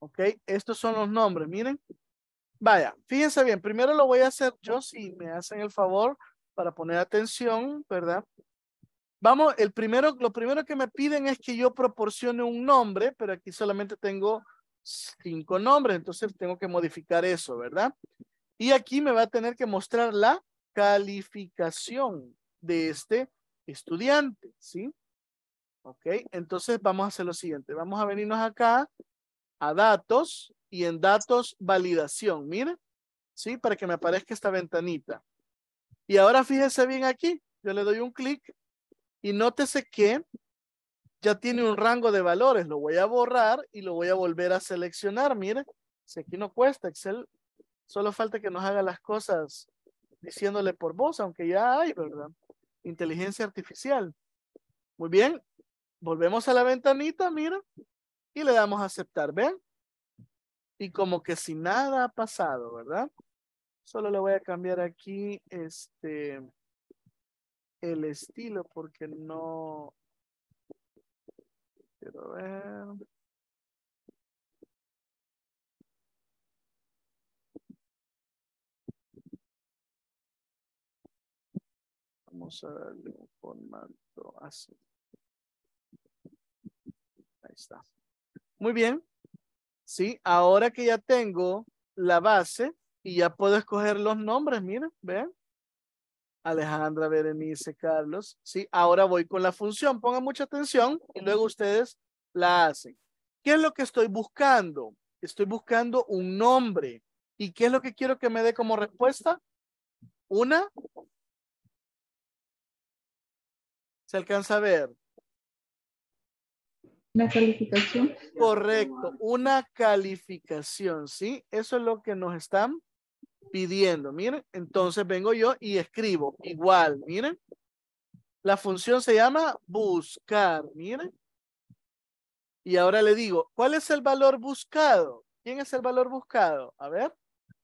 [SPEAKER 1] Ok, estos son los nombres, miren. Vaya, fíjense bien, primero lo voy a hacer yo, si me hacen el favor, para poner atención, ¿verdad? Vamos, el primero, lo primero que me piden es que yo proporcione un nombre, pero aquí solamente tengo cinco nombres, entonces tengo que modificar eso, ¿verdad? Y aquí me va a tener que mostrar la calificación de este estudiante, ¿sí? Ok, entonces vamos a hacer lo siguiente. Vamos a venirnos acá a datos y en datos validación, miren, ¿sí? Para que me aparezca esta ventanita. Y ahora fíjese bien aquí, yo le doy un clic y nótese que ya tiene un rango de valores. Lo voy a borrar y lo voy a volver a seleccionar, miren. Si aquí no cuesta, Excel solo falta que nos haga las cosas diciéndole por voz, aunque ya hay, ¿verdad? Inteligencia artificial. Muy bien, volvemos a la ventanita, mira, y le damos a aceptar, ¿ven? Y como que si nada ha pasado, ¿verdad? Solo le voy a cambiar aquí este el estilo porque no quiero ver. Vamos a darle un formato así. Ahí está. Muy bien. Sí, ahora que ya tengo la base y ya puedo escoger los nombres, miren, vean. Alejandra, Berenice, Carlos. Sí, ahora voy con la función. Pongan mucha atención y luego ustedes la hacen. ¿Qué es lo que estoy buscando? Estoy buscando un nombre. ¿Y qué es lo que quiero que me dé como respuesta? Una. ¿Se alcanza a ver?
[SPEAKER 2] La calificación.
[SPEAKER 1] Correcto, una calificación, ¿sí? Eso es lo que nos están pidiendo, miren. Entonces vengo yo y escribo igual, miren. La función se llama buscar, miren. Y ahora le digo, ¿cuál es el valor buscado? ¿Quién es el valor buscado? A ver.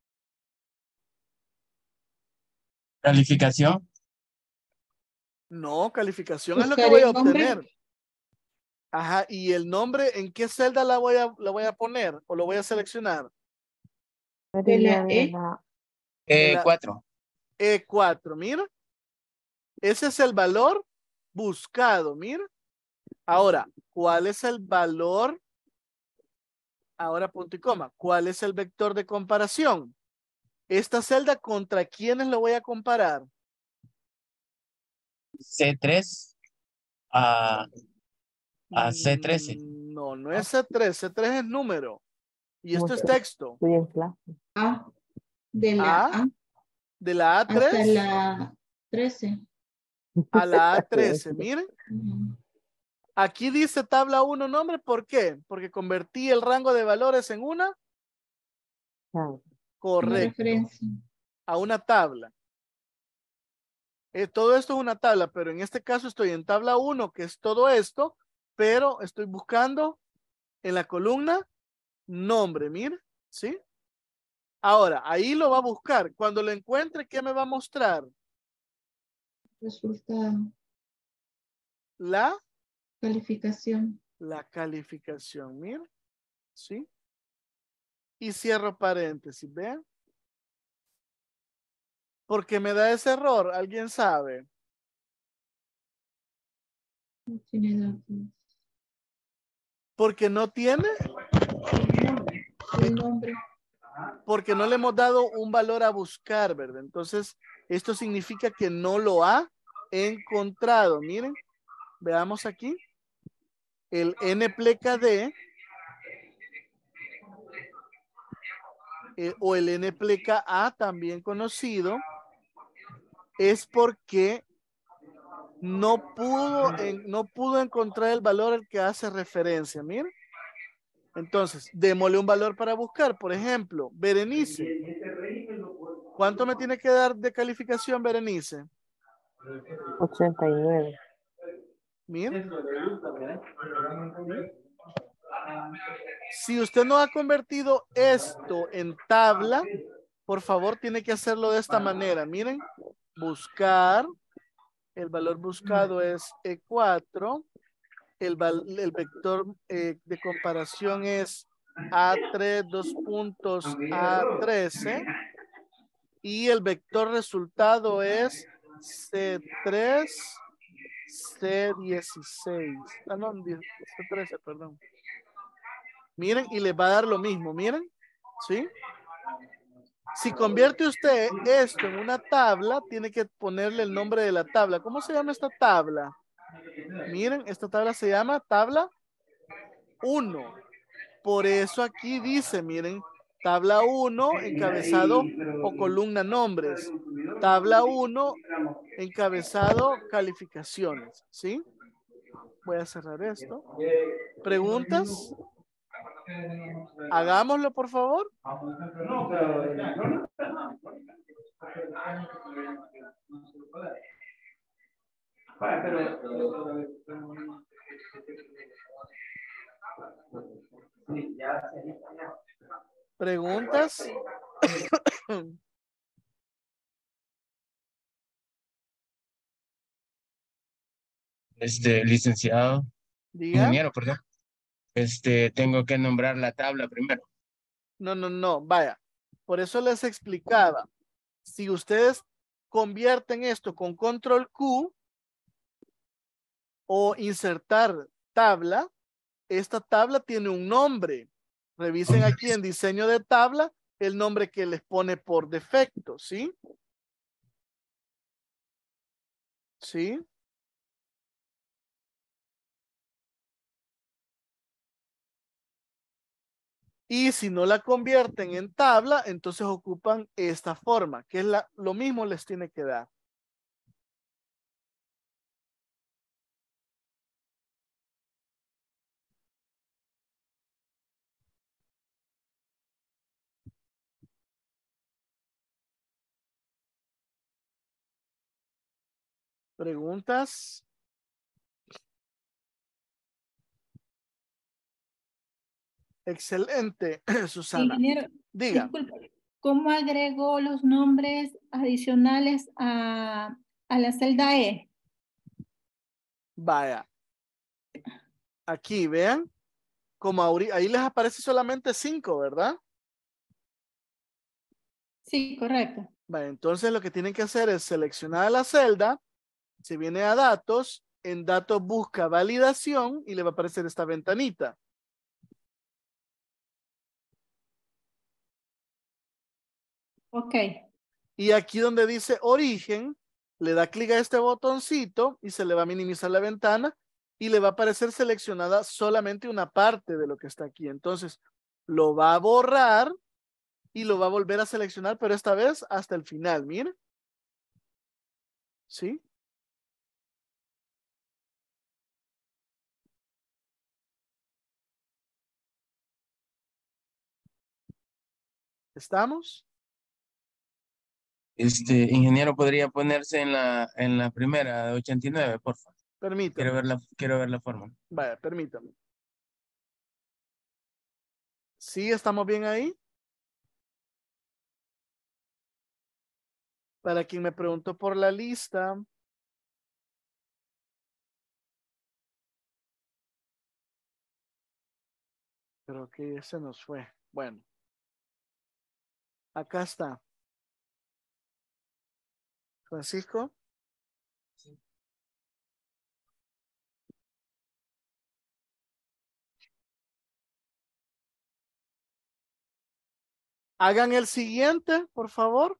[SPEAKER 5] Calificación.
[SPEAKER 1] No, calificación es lo que
[SPEAKER 2] Buscar
[SPEAKER 1] voy a
[SPEAKER 2] el nombre.
[SPEAKER 1] obtener. Ajá, y el nombre, ¿en qué celda la voy a, la voy a poner o lo voy a seleccionar?
[SPEAKER 2] De la
[SPEAKER 4] Sería de
[SPEAKER 2] E.
[SPEAKER 4] la
[SPEAKER 1] De
[SPEAKER 5] Eh,
[SPEAKER 1] la
[SPEAKER 5] cuatro.
[SPEAKER 1] E cuatro, mira. Ese es el valor buscado, mira. Ahora, ¿cuál es el valor? Ahora punto y coma. ¿Cuál es el vector de comparación? Esta celda, ¿contra quiénes lo voy a comparar?
[SPEAKER 5] C tres a, a C trece.
[SPEAKER 1] Mm, No, no es C tres. C tres es número. Y esto es
[SPEAKER 4] mucho.
[SPEAKER 1] texto.
[SPEAKER 4] Estoy en clase.
[SPEAKER 2] A. De la
[SPEAKER 1] A,
[SPEAKER 2] A
[SPEAKER 1] de la A
[SPEAKER 2] hasta
[SPEAKER 1] tres
[SPEAKER 2] la trece.
[SPEAKER 1] a la A trece. Miren,
[SPEAKER 2] Ujú.
[SPEAKER 1] aquí dice tabla uno nombre. ¿Por qué? Porque convertí el rango de valores en una.
[SPEAKER 4] Chao.
[SPEAKER 2] Como
[SPEAKER 1] Correcto.
[SPEAKER 2] referencia.
[SPEAKER 1] A una tabla. Eh, todo esto es una tabla, pero en este caso estoy en tabla uno, que es todo esto, pero estoy buscando en la columna nombre, mire, ¿sí? Ahora, ahí lo va a buscar. Cuando lo encuentre, ¿qué me va a mostrar?
[SPEAKER 2] Resultado.
[SPEAKER 1] La,
[SPEAKER 2] Calificación.
[SPEAKER 1] la calificación, mire, ¿sí? Y cierro paréntesis, ¿vean? Porque me da ese error, ¿alguien sabe?
[SPEAKER 2] No tiene datos.
[SPEAKER 1] Porque no tiene,
[SPEAKER 2] El nombre.
[SPEAKER 1] porque no le hemos dado un valor a buscar, ¿verdad? Entonces, esto significa que no lo ha encontrado. Miren, veamos aquí. El N P L K D eh, o el N P L K A, también conocido, es porque no pudo, en, no pudo encontrar el valor al que hace referencia. Miren. Entonces, démosle un valor para buscar. Por ejemplo, Berenice. ¿Cuánto me tiene que dar de calificación, Berenice?
[SPEAKER 4] ochenta y nueve.
[SPEAKER 1] Miren. Si usted no ha convertido esto en tabla, por favor, tiene que hacerlo de esta manera. Miren, buscar. El valor buscado es E cuatro. El, val, el vector eh, de comparación es A tres, dos puntos, A trece. Y el vector resultado es C tres, C dieciséis. Ah, no, C trece, perdón. Miren, y les va a dar lo mismo, miren. ¿Sí? Si convierte usted esto en una tabla, tiene que ponerle el nombre de la tabla. ¿Cómo se llama esta tabla? Miren, esta tabla se llama tabla uno. Por eso aquí dice, miren, tabla uno, encabezado o columna nombres. Tabla uno, encabezado calificaciones. ¿Sí? Voy a cerrar esto. ¿Preguntas? Hagámoslo, por favor. ¿Preguntas?
[SPEAKER 5] Este, licenciado,
[SPEAKER 1] Diga.
[SPEAKER 5] ingeniero, perdón. Este, tengo que nombrar la tabla primero.
[SPEAKER 1] No, no, no, vaya. Por eso les explicaba. Si ustedes convierten esto con control Q o insertar tabla, esta tabla tiene un nombre. Revisen aquí en diseño de tabla el nombre que les pone por defecto, ¿sí? ¿Sí? Y si no la convierten en tabla, entonces ocupan esta forma, que es la, lo mismo les tiene que dar. ¿Preguntas? Excelente, Susana.
[SPEAKER 2] Ingeniero,
[SPEAKER 1] Diga.
[SPEAKER 2] disculpe, ¿cómo agregó los nombres adicionales a, a la celda E?
[SPEAKER 1] Vaya. Aquí, vean. Como ahí, ahí les aparece solamente cinco, ¿verdad?
[SPEAKER 2] Sí, correcto.
[SPEAKER 1] Vaya, entonces lo que tienen que hacer es seleccionar la celda, se viene a datos, en datos busca validación y le va a aparecer esta ventanita.
[SPEAKER 2] Ok.
[SPEAKER 1] Y aquí donde dice origen, le da clic a este botoncito y se le va a minimizar la ventana y le va a aparecer seleccionada solamente una parte de lo que está aquí. Entonces lo va a borrar y lo va a volver a seleccionar, pero esta vez hasta el final, miren. ¿Sí? ¿Estamos?
[SPEAKER 5] Este, ingeniero, podría ponerse en la, en la primera de ochenta y nueve, por favor.
[SPEAKER 1] Permítame.
[SPEAKER 5] Quiero ver la, quiero ver la forma.
[SPEAKER 1] Vaya, permítame. ¿Sí estamos bien ahí? Para quien me preguntó por la lista. Creo que se nos fue. Bueno. Acá está. Francisco.
[SPEAKER 5] Sí.
[SPEAKER 1] Hagan el siguiente, por favor.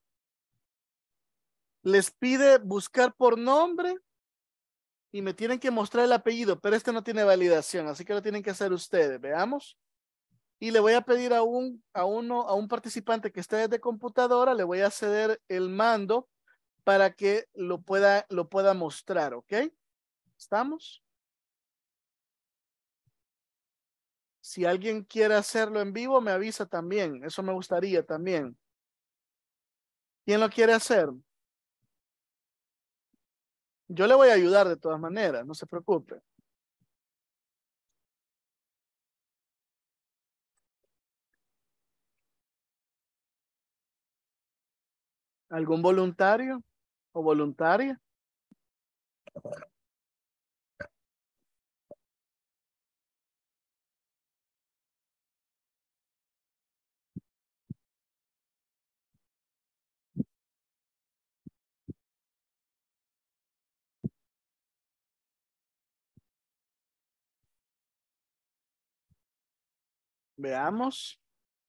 [SPEAKER 1] Les pide buscar por nombre y me tienen que mostrar el apellido, pero este no tiene validación, así que lo tienen que hacer ustedes. Veamos. Y le voy a pedir a un, a uno, a un participante que esté desde computadora, le voy a ceder el mando para que lo pueda, lo pueda mostrar, ¿ok? ¿Estamos? Si alguien quiere hacerlo en vivo, me avisa también. Eso me gustaría también. ¿Quién lo quiere hacer? Yo le voy a ayudar de todas maneras, no se preocupe. ¿Algún voluntario o voluntaria? Veamos.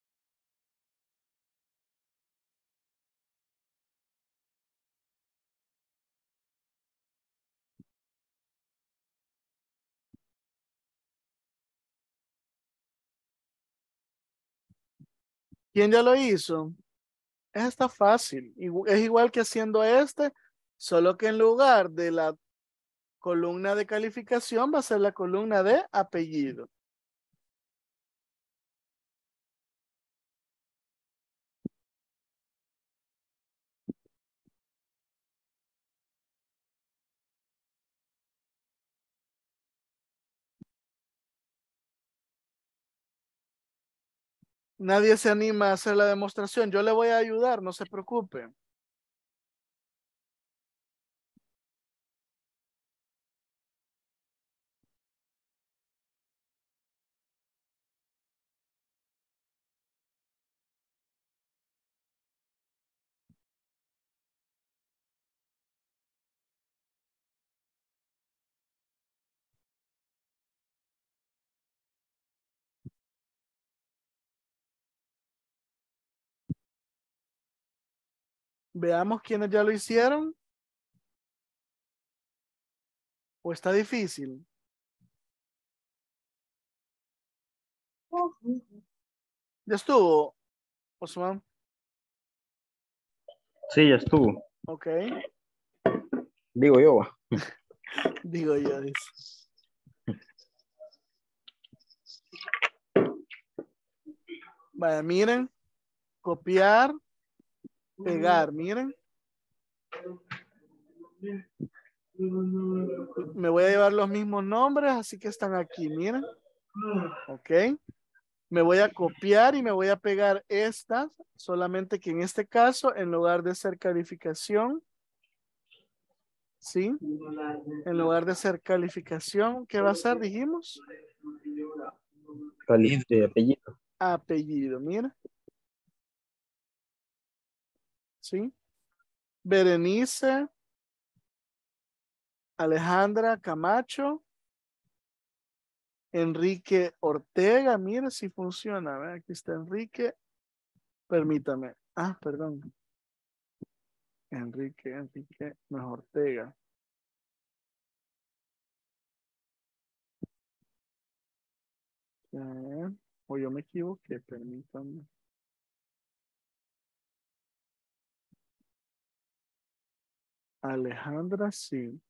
[SPEAKER 1] ¿Quién ya lo hizo? Está fácil. Igu- Es igual que haciendo este, solo que en lugar de la columna de calificación va a ser la columna de apellido. Nadie se anima a hacer la demostración. Yo le voy a ayudar, no se preocupe. Veamos quiénes ya lo hicieron. ¿O está difícil? Ya estuvo, Osman.
[SPEAKER 3] Sí, ya estuvo.
[SPEAKER 1] Ok.
[SPEAKER 3] Digo yo.
[SPEAKER 1] Digo yo, dice. Vaya, miren. Copiar. Pegar, miren. Me voy a llevar los mismos nombres, así que están aquí, miren. Ok. Me voy a copiar y me voy a pegar estas, solamente que en este caso, en lugar de ser calificación, ¿sí? En lugar de ser calificación, ¿qué va a ser? Dijimos.
[SPEAKER 3] Cali- de apellido.
[SPEAKER 1] Apellido, mira. ¿Sí? Berenice, Alejandra Camacho, Enrique Ortega, mira si funciona. ¿Ve? Aquí está Enrique. Permítame. Ah, perdón. Enrique, Enrique, no es Ortega. Eh, o yo me equivoqué, permítame. Alejandra, sí.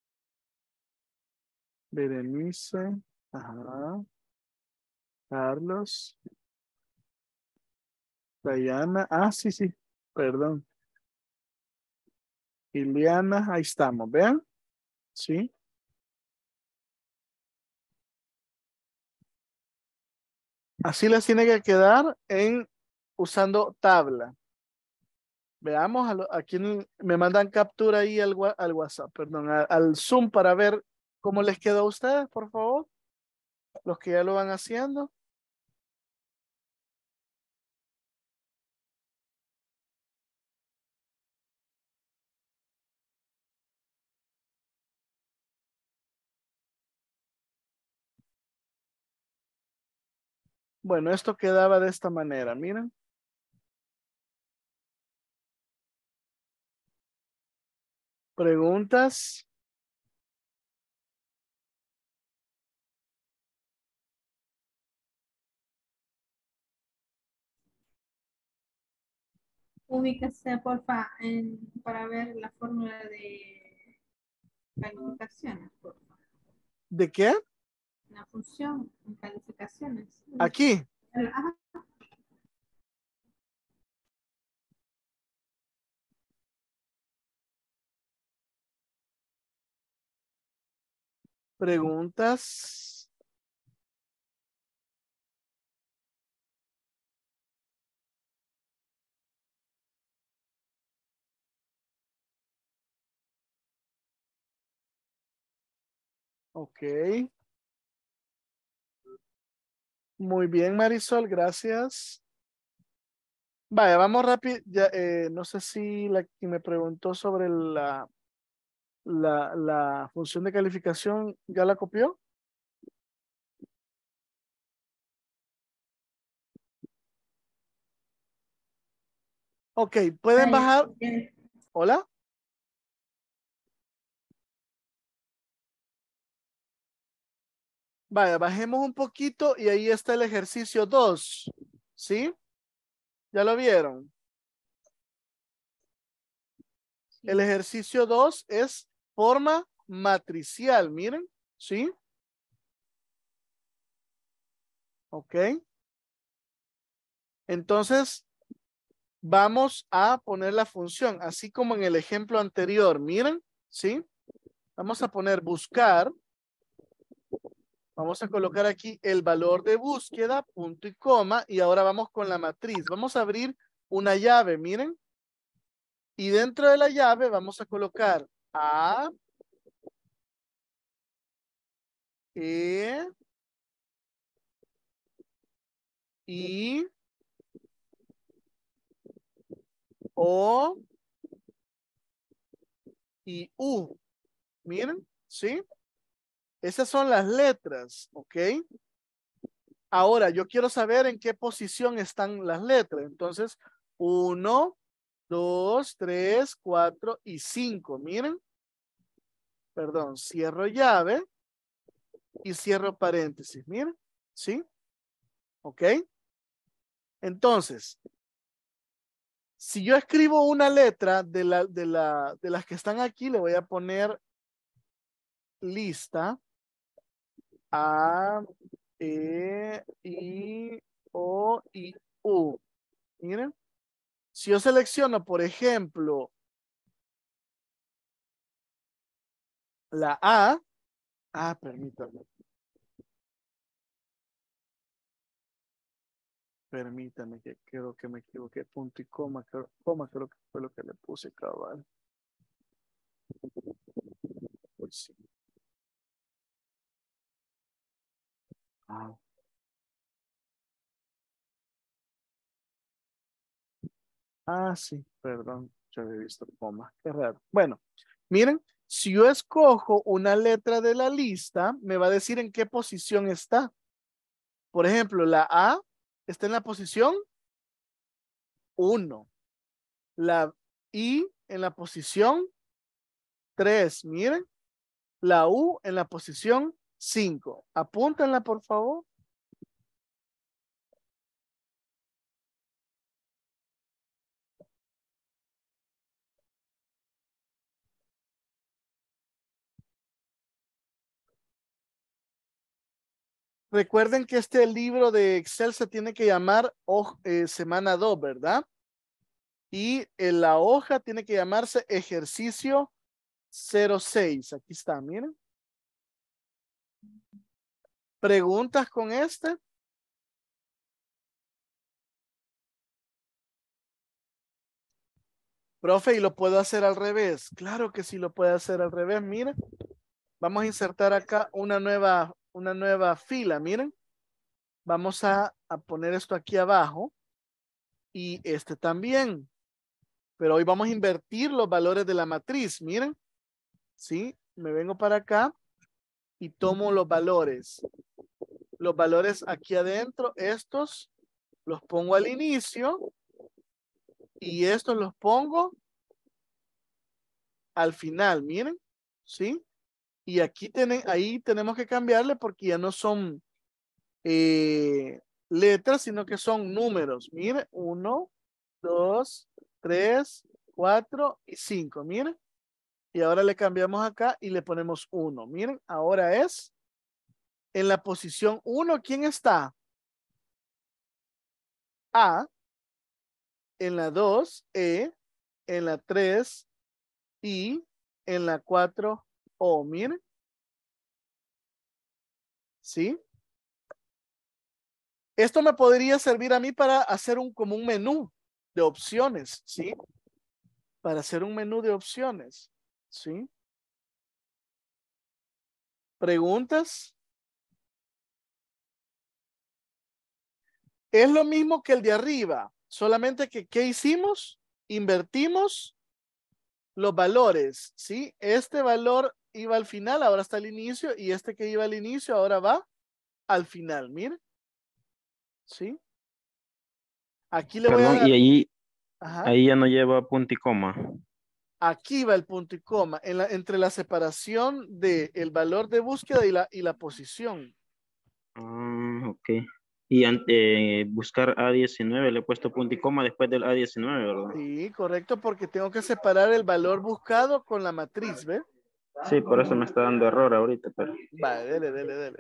[SPEAKER 1] Berenice, ajá. Carlos, Diana, ah, sí, sí, perdón. Iliana, ahí estamos, ¿vean? Sí. Así les tiene que quedar en usando tabla. Veamos a, lo- a quién me mandan captura ahí al, wa- al WhatsApp, perdón, a- al Zoom para ver cómo les quedó a ustedes, por favor. Los que ya lo van haciendo. Bueno, esto quedaba de esta manera, miren. Preguntas.
[SPEAKER 2] Ubíquese, porfa, en, para ver la fórmula de calificaciones, porfa.
[SPEAKER 1] ¿De qué?
[SPEAKER 2] La función en calificaciones.
[SPEAKER 1] Aquí.
[SPEAKER 2] Ajá.
[SPEAKER 1] Preguntas. Ok. Muy bien, Marisol, gracias. Vaya, vamos rápido. Ya, eh, no sé si la que me preguntó sobre la, la, la función de calificación ya la copió. Ok, pueden
[SPEAKER 2] Ay,
[SPEAKER 1] bajar.
[SPEAKER 2] eh,
[SPEAKER 1] Hola. Vaya, bajemos un poquito y ahí está el ejercicio dos. ¿Sí? ¿Ya lo vieron? El ejercicio dos es forma matricial, miren. ¿Sí? Ok. Entonces, vamos a poner la función, así como en el ejemplo anterior, miren. ¿Sí? Vamos a poner buscar. Vamos a colocar aquí el valor de búsqueda, punto y coma, y ahora vamos con la matriz. Vamos a abrir una llave, miren. Y dentro de la llave vamos a colocar A, E, I, O y U. Miren, ¿sí? Esas son las letras, ¿ok? Ahora, yo quiero saber en qué posición están las letras. Entonces, uno, dos, tres, cuatro y cinco. Miren. Perdón, cierro llave y cierro paréntesis. Miren, ¿sí? ¿Ok? Entonces, si yo escribo una letra de, la, de, la, de las que están aquí, le voy a poner lista. A, E, I, O y U. Miren. Si yo selecciono, por ejemplo, la A. Ah, permítame. Permítame que creo que me equivoqué. Punto y coma. Creo, coma creo que fue lo que le puse, cabal. Pues sí. Ah. Ah, sí, perdón. Yo había visto coma. Qué raro. Bueno, miren, si yo escojo una letra de la lista, me va a decir en qué posición está. Por ejemplo, la A está en la posición uno. La I en la posición tres. Miren. La U en la posición cinco. Apúntenla, por favor. Recuerden que este libro de Excel se tiene que llamar oh, eh, semana dos, ¿verdad? Y en la hoja tiene que llamarse ejercicio cero seis. Aquí está, miren. ¿Preguntas con este? Profe, ¿y lo puedo hacer al revés? Claro que sí lo puede hacer al revés, miren. Vamos a insertar acá una nueva, una nueva fila, miren. Vamos a, a poner esto aquí abajo. Y este también. Pero hoy vamos a invertir los valores de la matriz, miren. ¿Sí? Me vengo para acá y tomo los valores. Los valores aquí adentro, estos los pongo al inicio y estos los pongo al final, miren. ¿Sí? Y aquí tienen, ahí tenemos que cambiarle porque ya no son eh, letras, sino que son números. Miren, uno, dos, tres, cuatro y cinco, miren. Y ahora le cambiamos acá y le ponemos uno. Miren, ahora es en la posición uno. ¿Quién está? A. En la dos, E. En la tres, I. En la cuatro, O. Miren. ¿Sí? Esto me podría servir a mí para hacer un, como un menú de opciones. ¿Sí? Para hacer un menú de opciones. ¿Sí? ¿Preguntas? Es lo mismo que el de arriba, solamente que ¿qué hicimos? Invertimos los valores, ¿sí? Este valor iba al final, ahora está al inicio, y este que iba al inicio ahora va al final, miren. ¿Sí? Aquí le voy a
[SPEAKER 3] Perdón,
[SPEAKER 1] dar.
[SPEAKER 3] y ahí,
[SPEAKER 1] Ajá.
[SPEAKER 3] Ahí ya no lleva punto y coma.
[SPEAKER 1] Aquí va el punto y coma, en la, entre la separación del valor de búsqueda y la, y la posición.
[SPEAKER 3] Ah, ok. Y an- eh, buscar A diecinueve, le he puesto punto y coma después del A diecinueve, ¿verdad?
[SPEAKER 1] Sí, correcto, porque tengo que separar el valor buscado con la matriz, ¿ve?
[SPEAKER 3] Sí, por eso me está dando error ahorita, pero...
[SPEAKER 1] Vale, dele, dele, dele.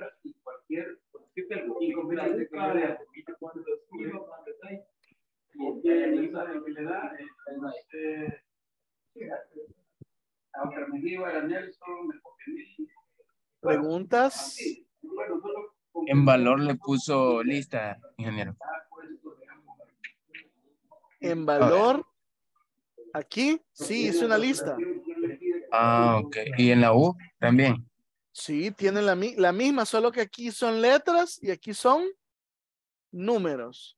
[SPEAKER 1] ¿Preguntas?
[SPEAKER 5] En valor le puso lista, ingeniero.
[SPEAKER 1] En
[SPEAKER 5] A ver.
[SPEAKER 1] valor, aquí, sí, hice una lista.
[SPEAKER 5] Ah, ok. ¿Y en la U también?
[SPEAKER 1] Sí, tiene la, mi- la misma, solo que aquí son letras y aquí son números.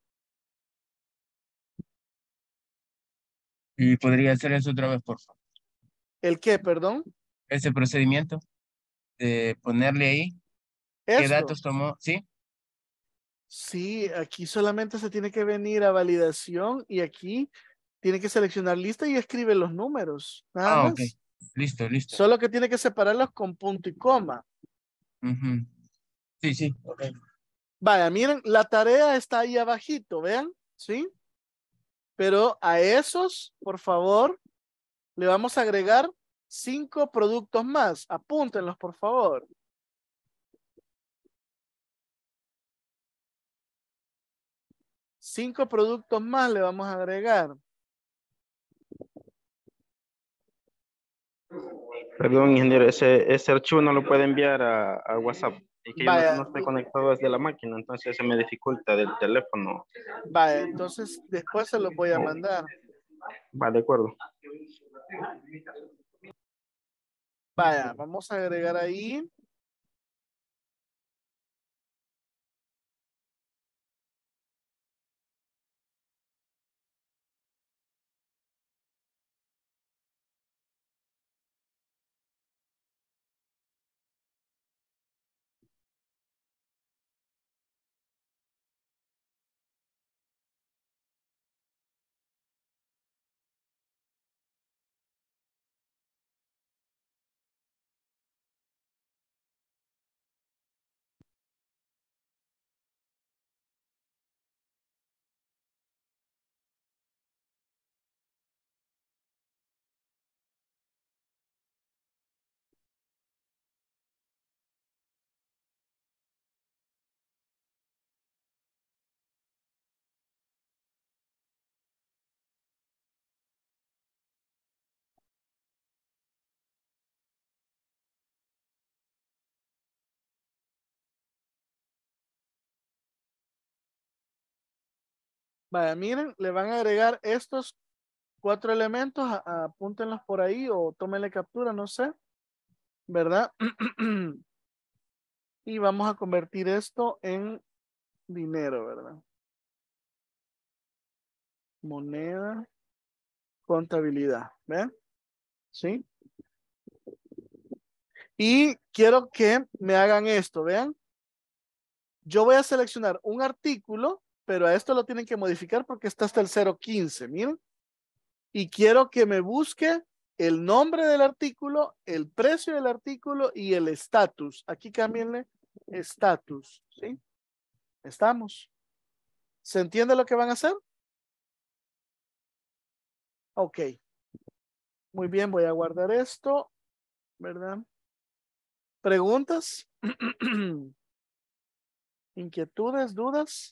[SPEAKER 5] ¿Y podría hacer eso otra vez, por favor?
[SPEAKER 1] ¿El qué, perdón?
[SPEAKER 5] Ese procedimiento de ponerle ahí qué
[SPEAKER 1] Esto.
[SPEAKER 5] datos tomó, ¿sí?
[SPEAKER 1] Sí, aquí solamente se tiene que venir a validación y aquí tiene que seleccionar lista y escribe los números, nada
[SPEAKER 5] Ah, ok.
[SPEAKER 1] más.
[SPEAKER 5] Listo, listo.
[SPEAKER 1] Solo que tiene que separarlos con punto y coma.
[SPEAKER 5] Ujú. Sí, sí. Ok.
[SPEAKER 1] Vaya, miren, la tarea está ahí abajito, vean, ¿sí? Pero a esos, por favor, le vamos a agregar cinco productos más. Apúntenlos, por favor. Cinco productos más le vamos a agregar.
[SPEAKER 3] Perdón, ingeniero, ese, ese archivo no lo puede enviar a, a WhatsApp. Es que yo no,
[SPEAKER 1] Vaya,
[SPEAKER 3] no estoy conectado desde la máquina, entonces se me dificulta del teléfono.
[SPEAKER 1] vaya, entonces después se los voy a
[SPEAKER 3] Oh,
[SPEAKER 1] mandar.
[SPEAKER 3] va, de acuerdo.
[SPEAKER 1] Vaya, vamos a agregar ahí. Vaya, miren, le van a agregar estos cuatro elementos, a- a- apúntenlos por ahí o tómenle captura, no sé, ¿verdad? Y vamos a convertir esto en dinero, ¿verdad? Moneda, contabilidad, ¿ven? ¿Sí? Y quiero que me hagan esto, vean. Yo voy a seleccionar un artículo, pero a esto lo tienen que modificar porque está hasta el cero quince, miren. Y quiero que me busque el nombre del artículo, el precio del artículo y el estatus. Aquí cámbienle estatus, ¿sí? Estamos. ¿Se entiende lo que van a hacer? Ok. Muy bien, voy a guardar esto, ¿verdad? ¿Preguntas? ¿Inquietudes, dudas?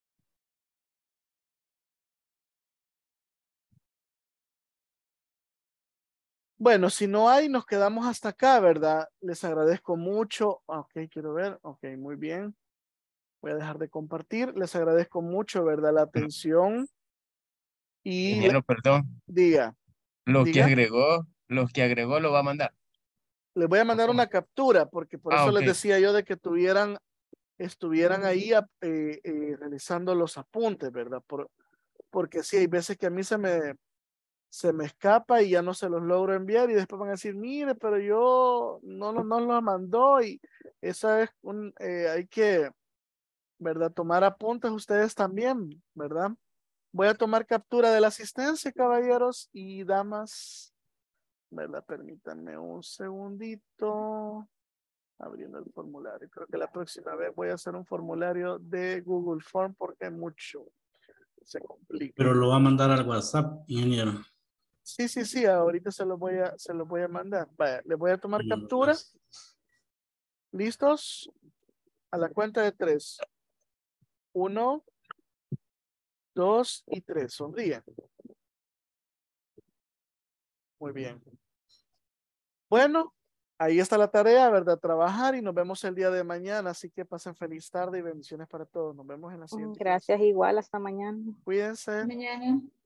[SPEAKER 1] Bueno, si no hay, nos quedamos hasta acá, ¿verdad? Les agradezco mucho. Ok, quiero ver. Ok, muy bien. Voy a dejar de compartir. Les agradezco mucho, ¿verdad? La atención. Y le-
[SPEAKER 5] Ingeniero, perdón.
[SPEAKER 1] diga,
[SPEAKER 5] Lo que
[SPEAKER 1] diga.
[SPEAKER 5] agregó, los que agregó lo va a mandar.
[SPEAKER 1] Les voy a
[SPEAKER 5] ¿O
[SPEAKER 1] mandar
[SPEAKER 5] cómo?
[SPEAKER 1] una captura, porque por
[SPEAKER 5] Ah,
[SPEAKER 1] eso
[SPEAKER 5] ok.
[SPEAKER 1] les decía yo de que tuvieran, estuvieran ahí ap- eh, eh, realizando los apuntes, ¿verdad? Por, porque sí, hay veces que a mí se me, se me escapa y ya no se los logro enviar y después van a decir, mire, pero yo no, no, no los mandó y esa es un, eh, hay que, ¿verdad? Tomar apuntes ustedes también, ¿verdad? Voy a tomar captura de la asistencia, caballeros y damas. ¿Verdad? Permítanme un segundito. Abriendo el formulario. Creo que la próxima vez voy a hacer un formulario de Google Form porque mucho se complica.
[SPEAKER 6] Pero lo va a mandar al WhatsApp, ingeniero.
[SPEAKER 1] Sí, sí, sí. Ahorita se lo voy a, se lo voy a mandar. Vaya, le voy a tomar captura. ¿Listos? A la cuenta de tres. Uno, dos y tres. Sonríen. Muy bien. Bueno, ahí está la tarea, ¿verdad? Trabajar y nos vemos el día de mañana. Así que pasen feliz tarde y bendiciones para todos. Nos vemos en la siguiente.
[SPEAKER 7] Gracias, igual, hasta mañana.
[SPEAKER 1] Cuídense.
[SPEAKER 2] Mañana.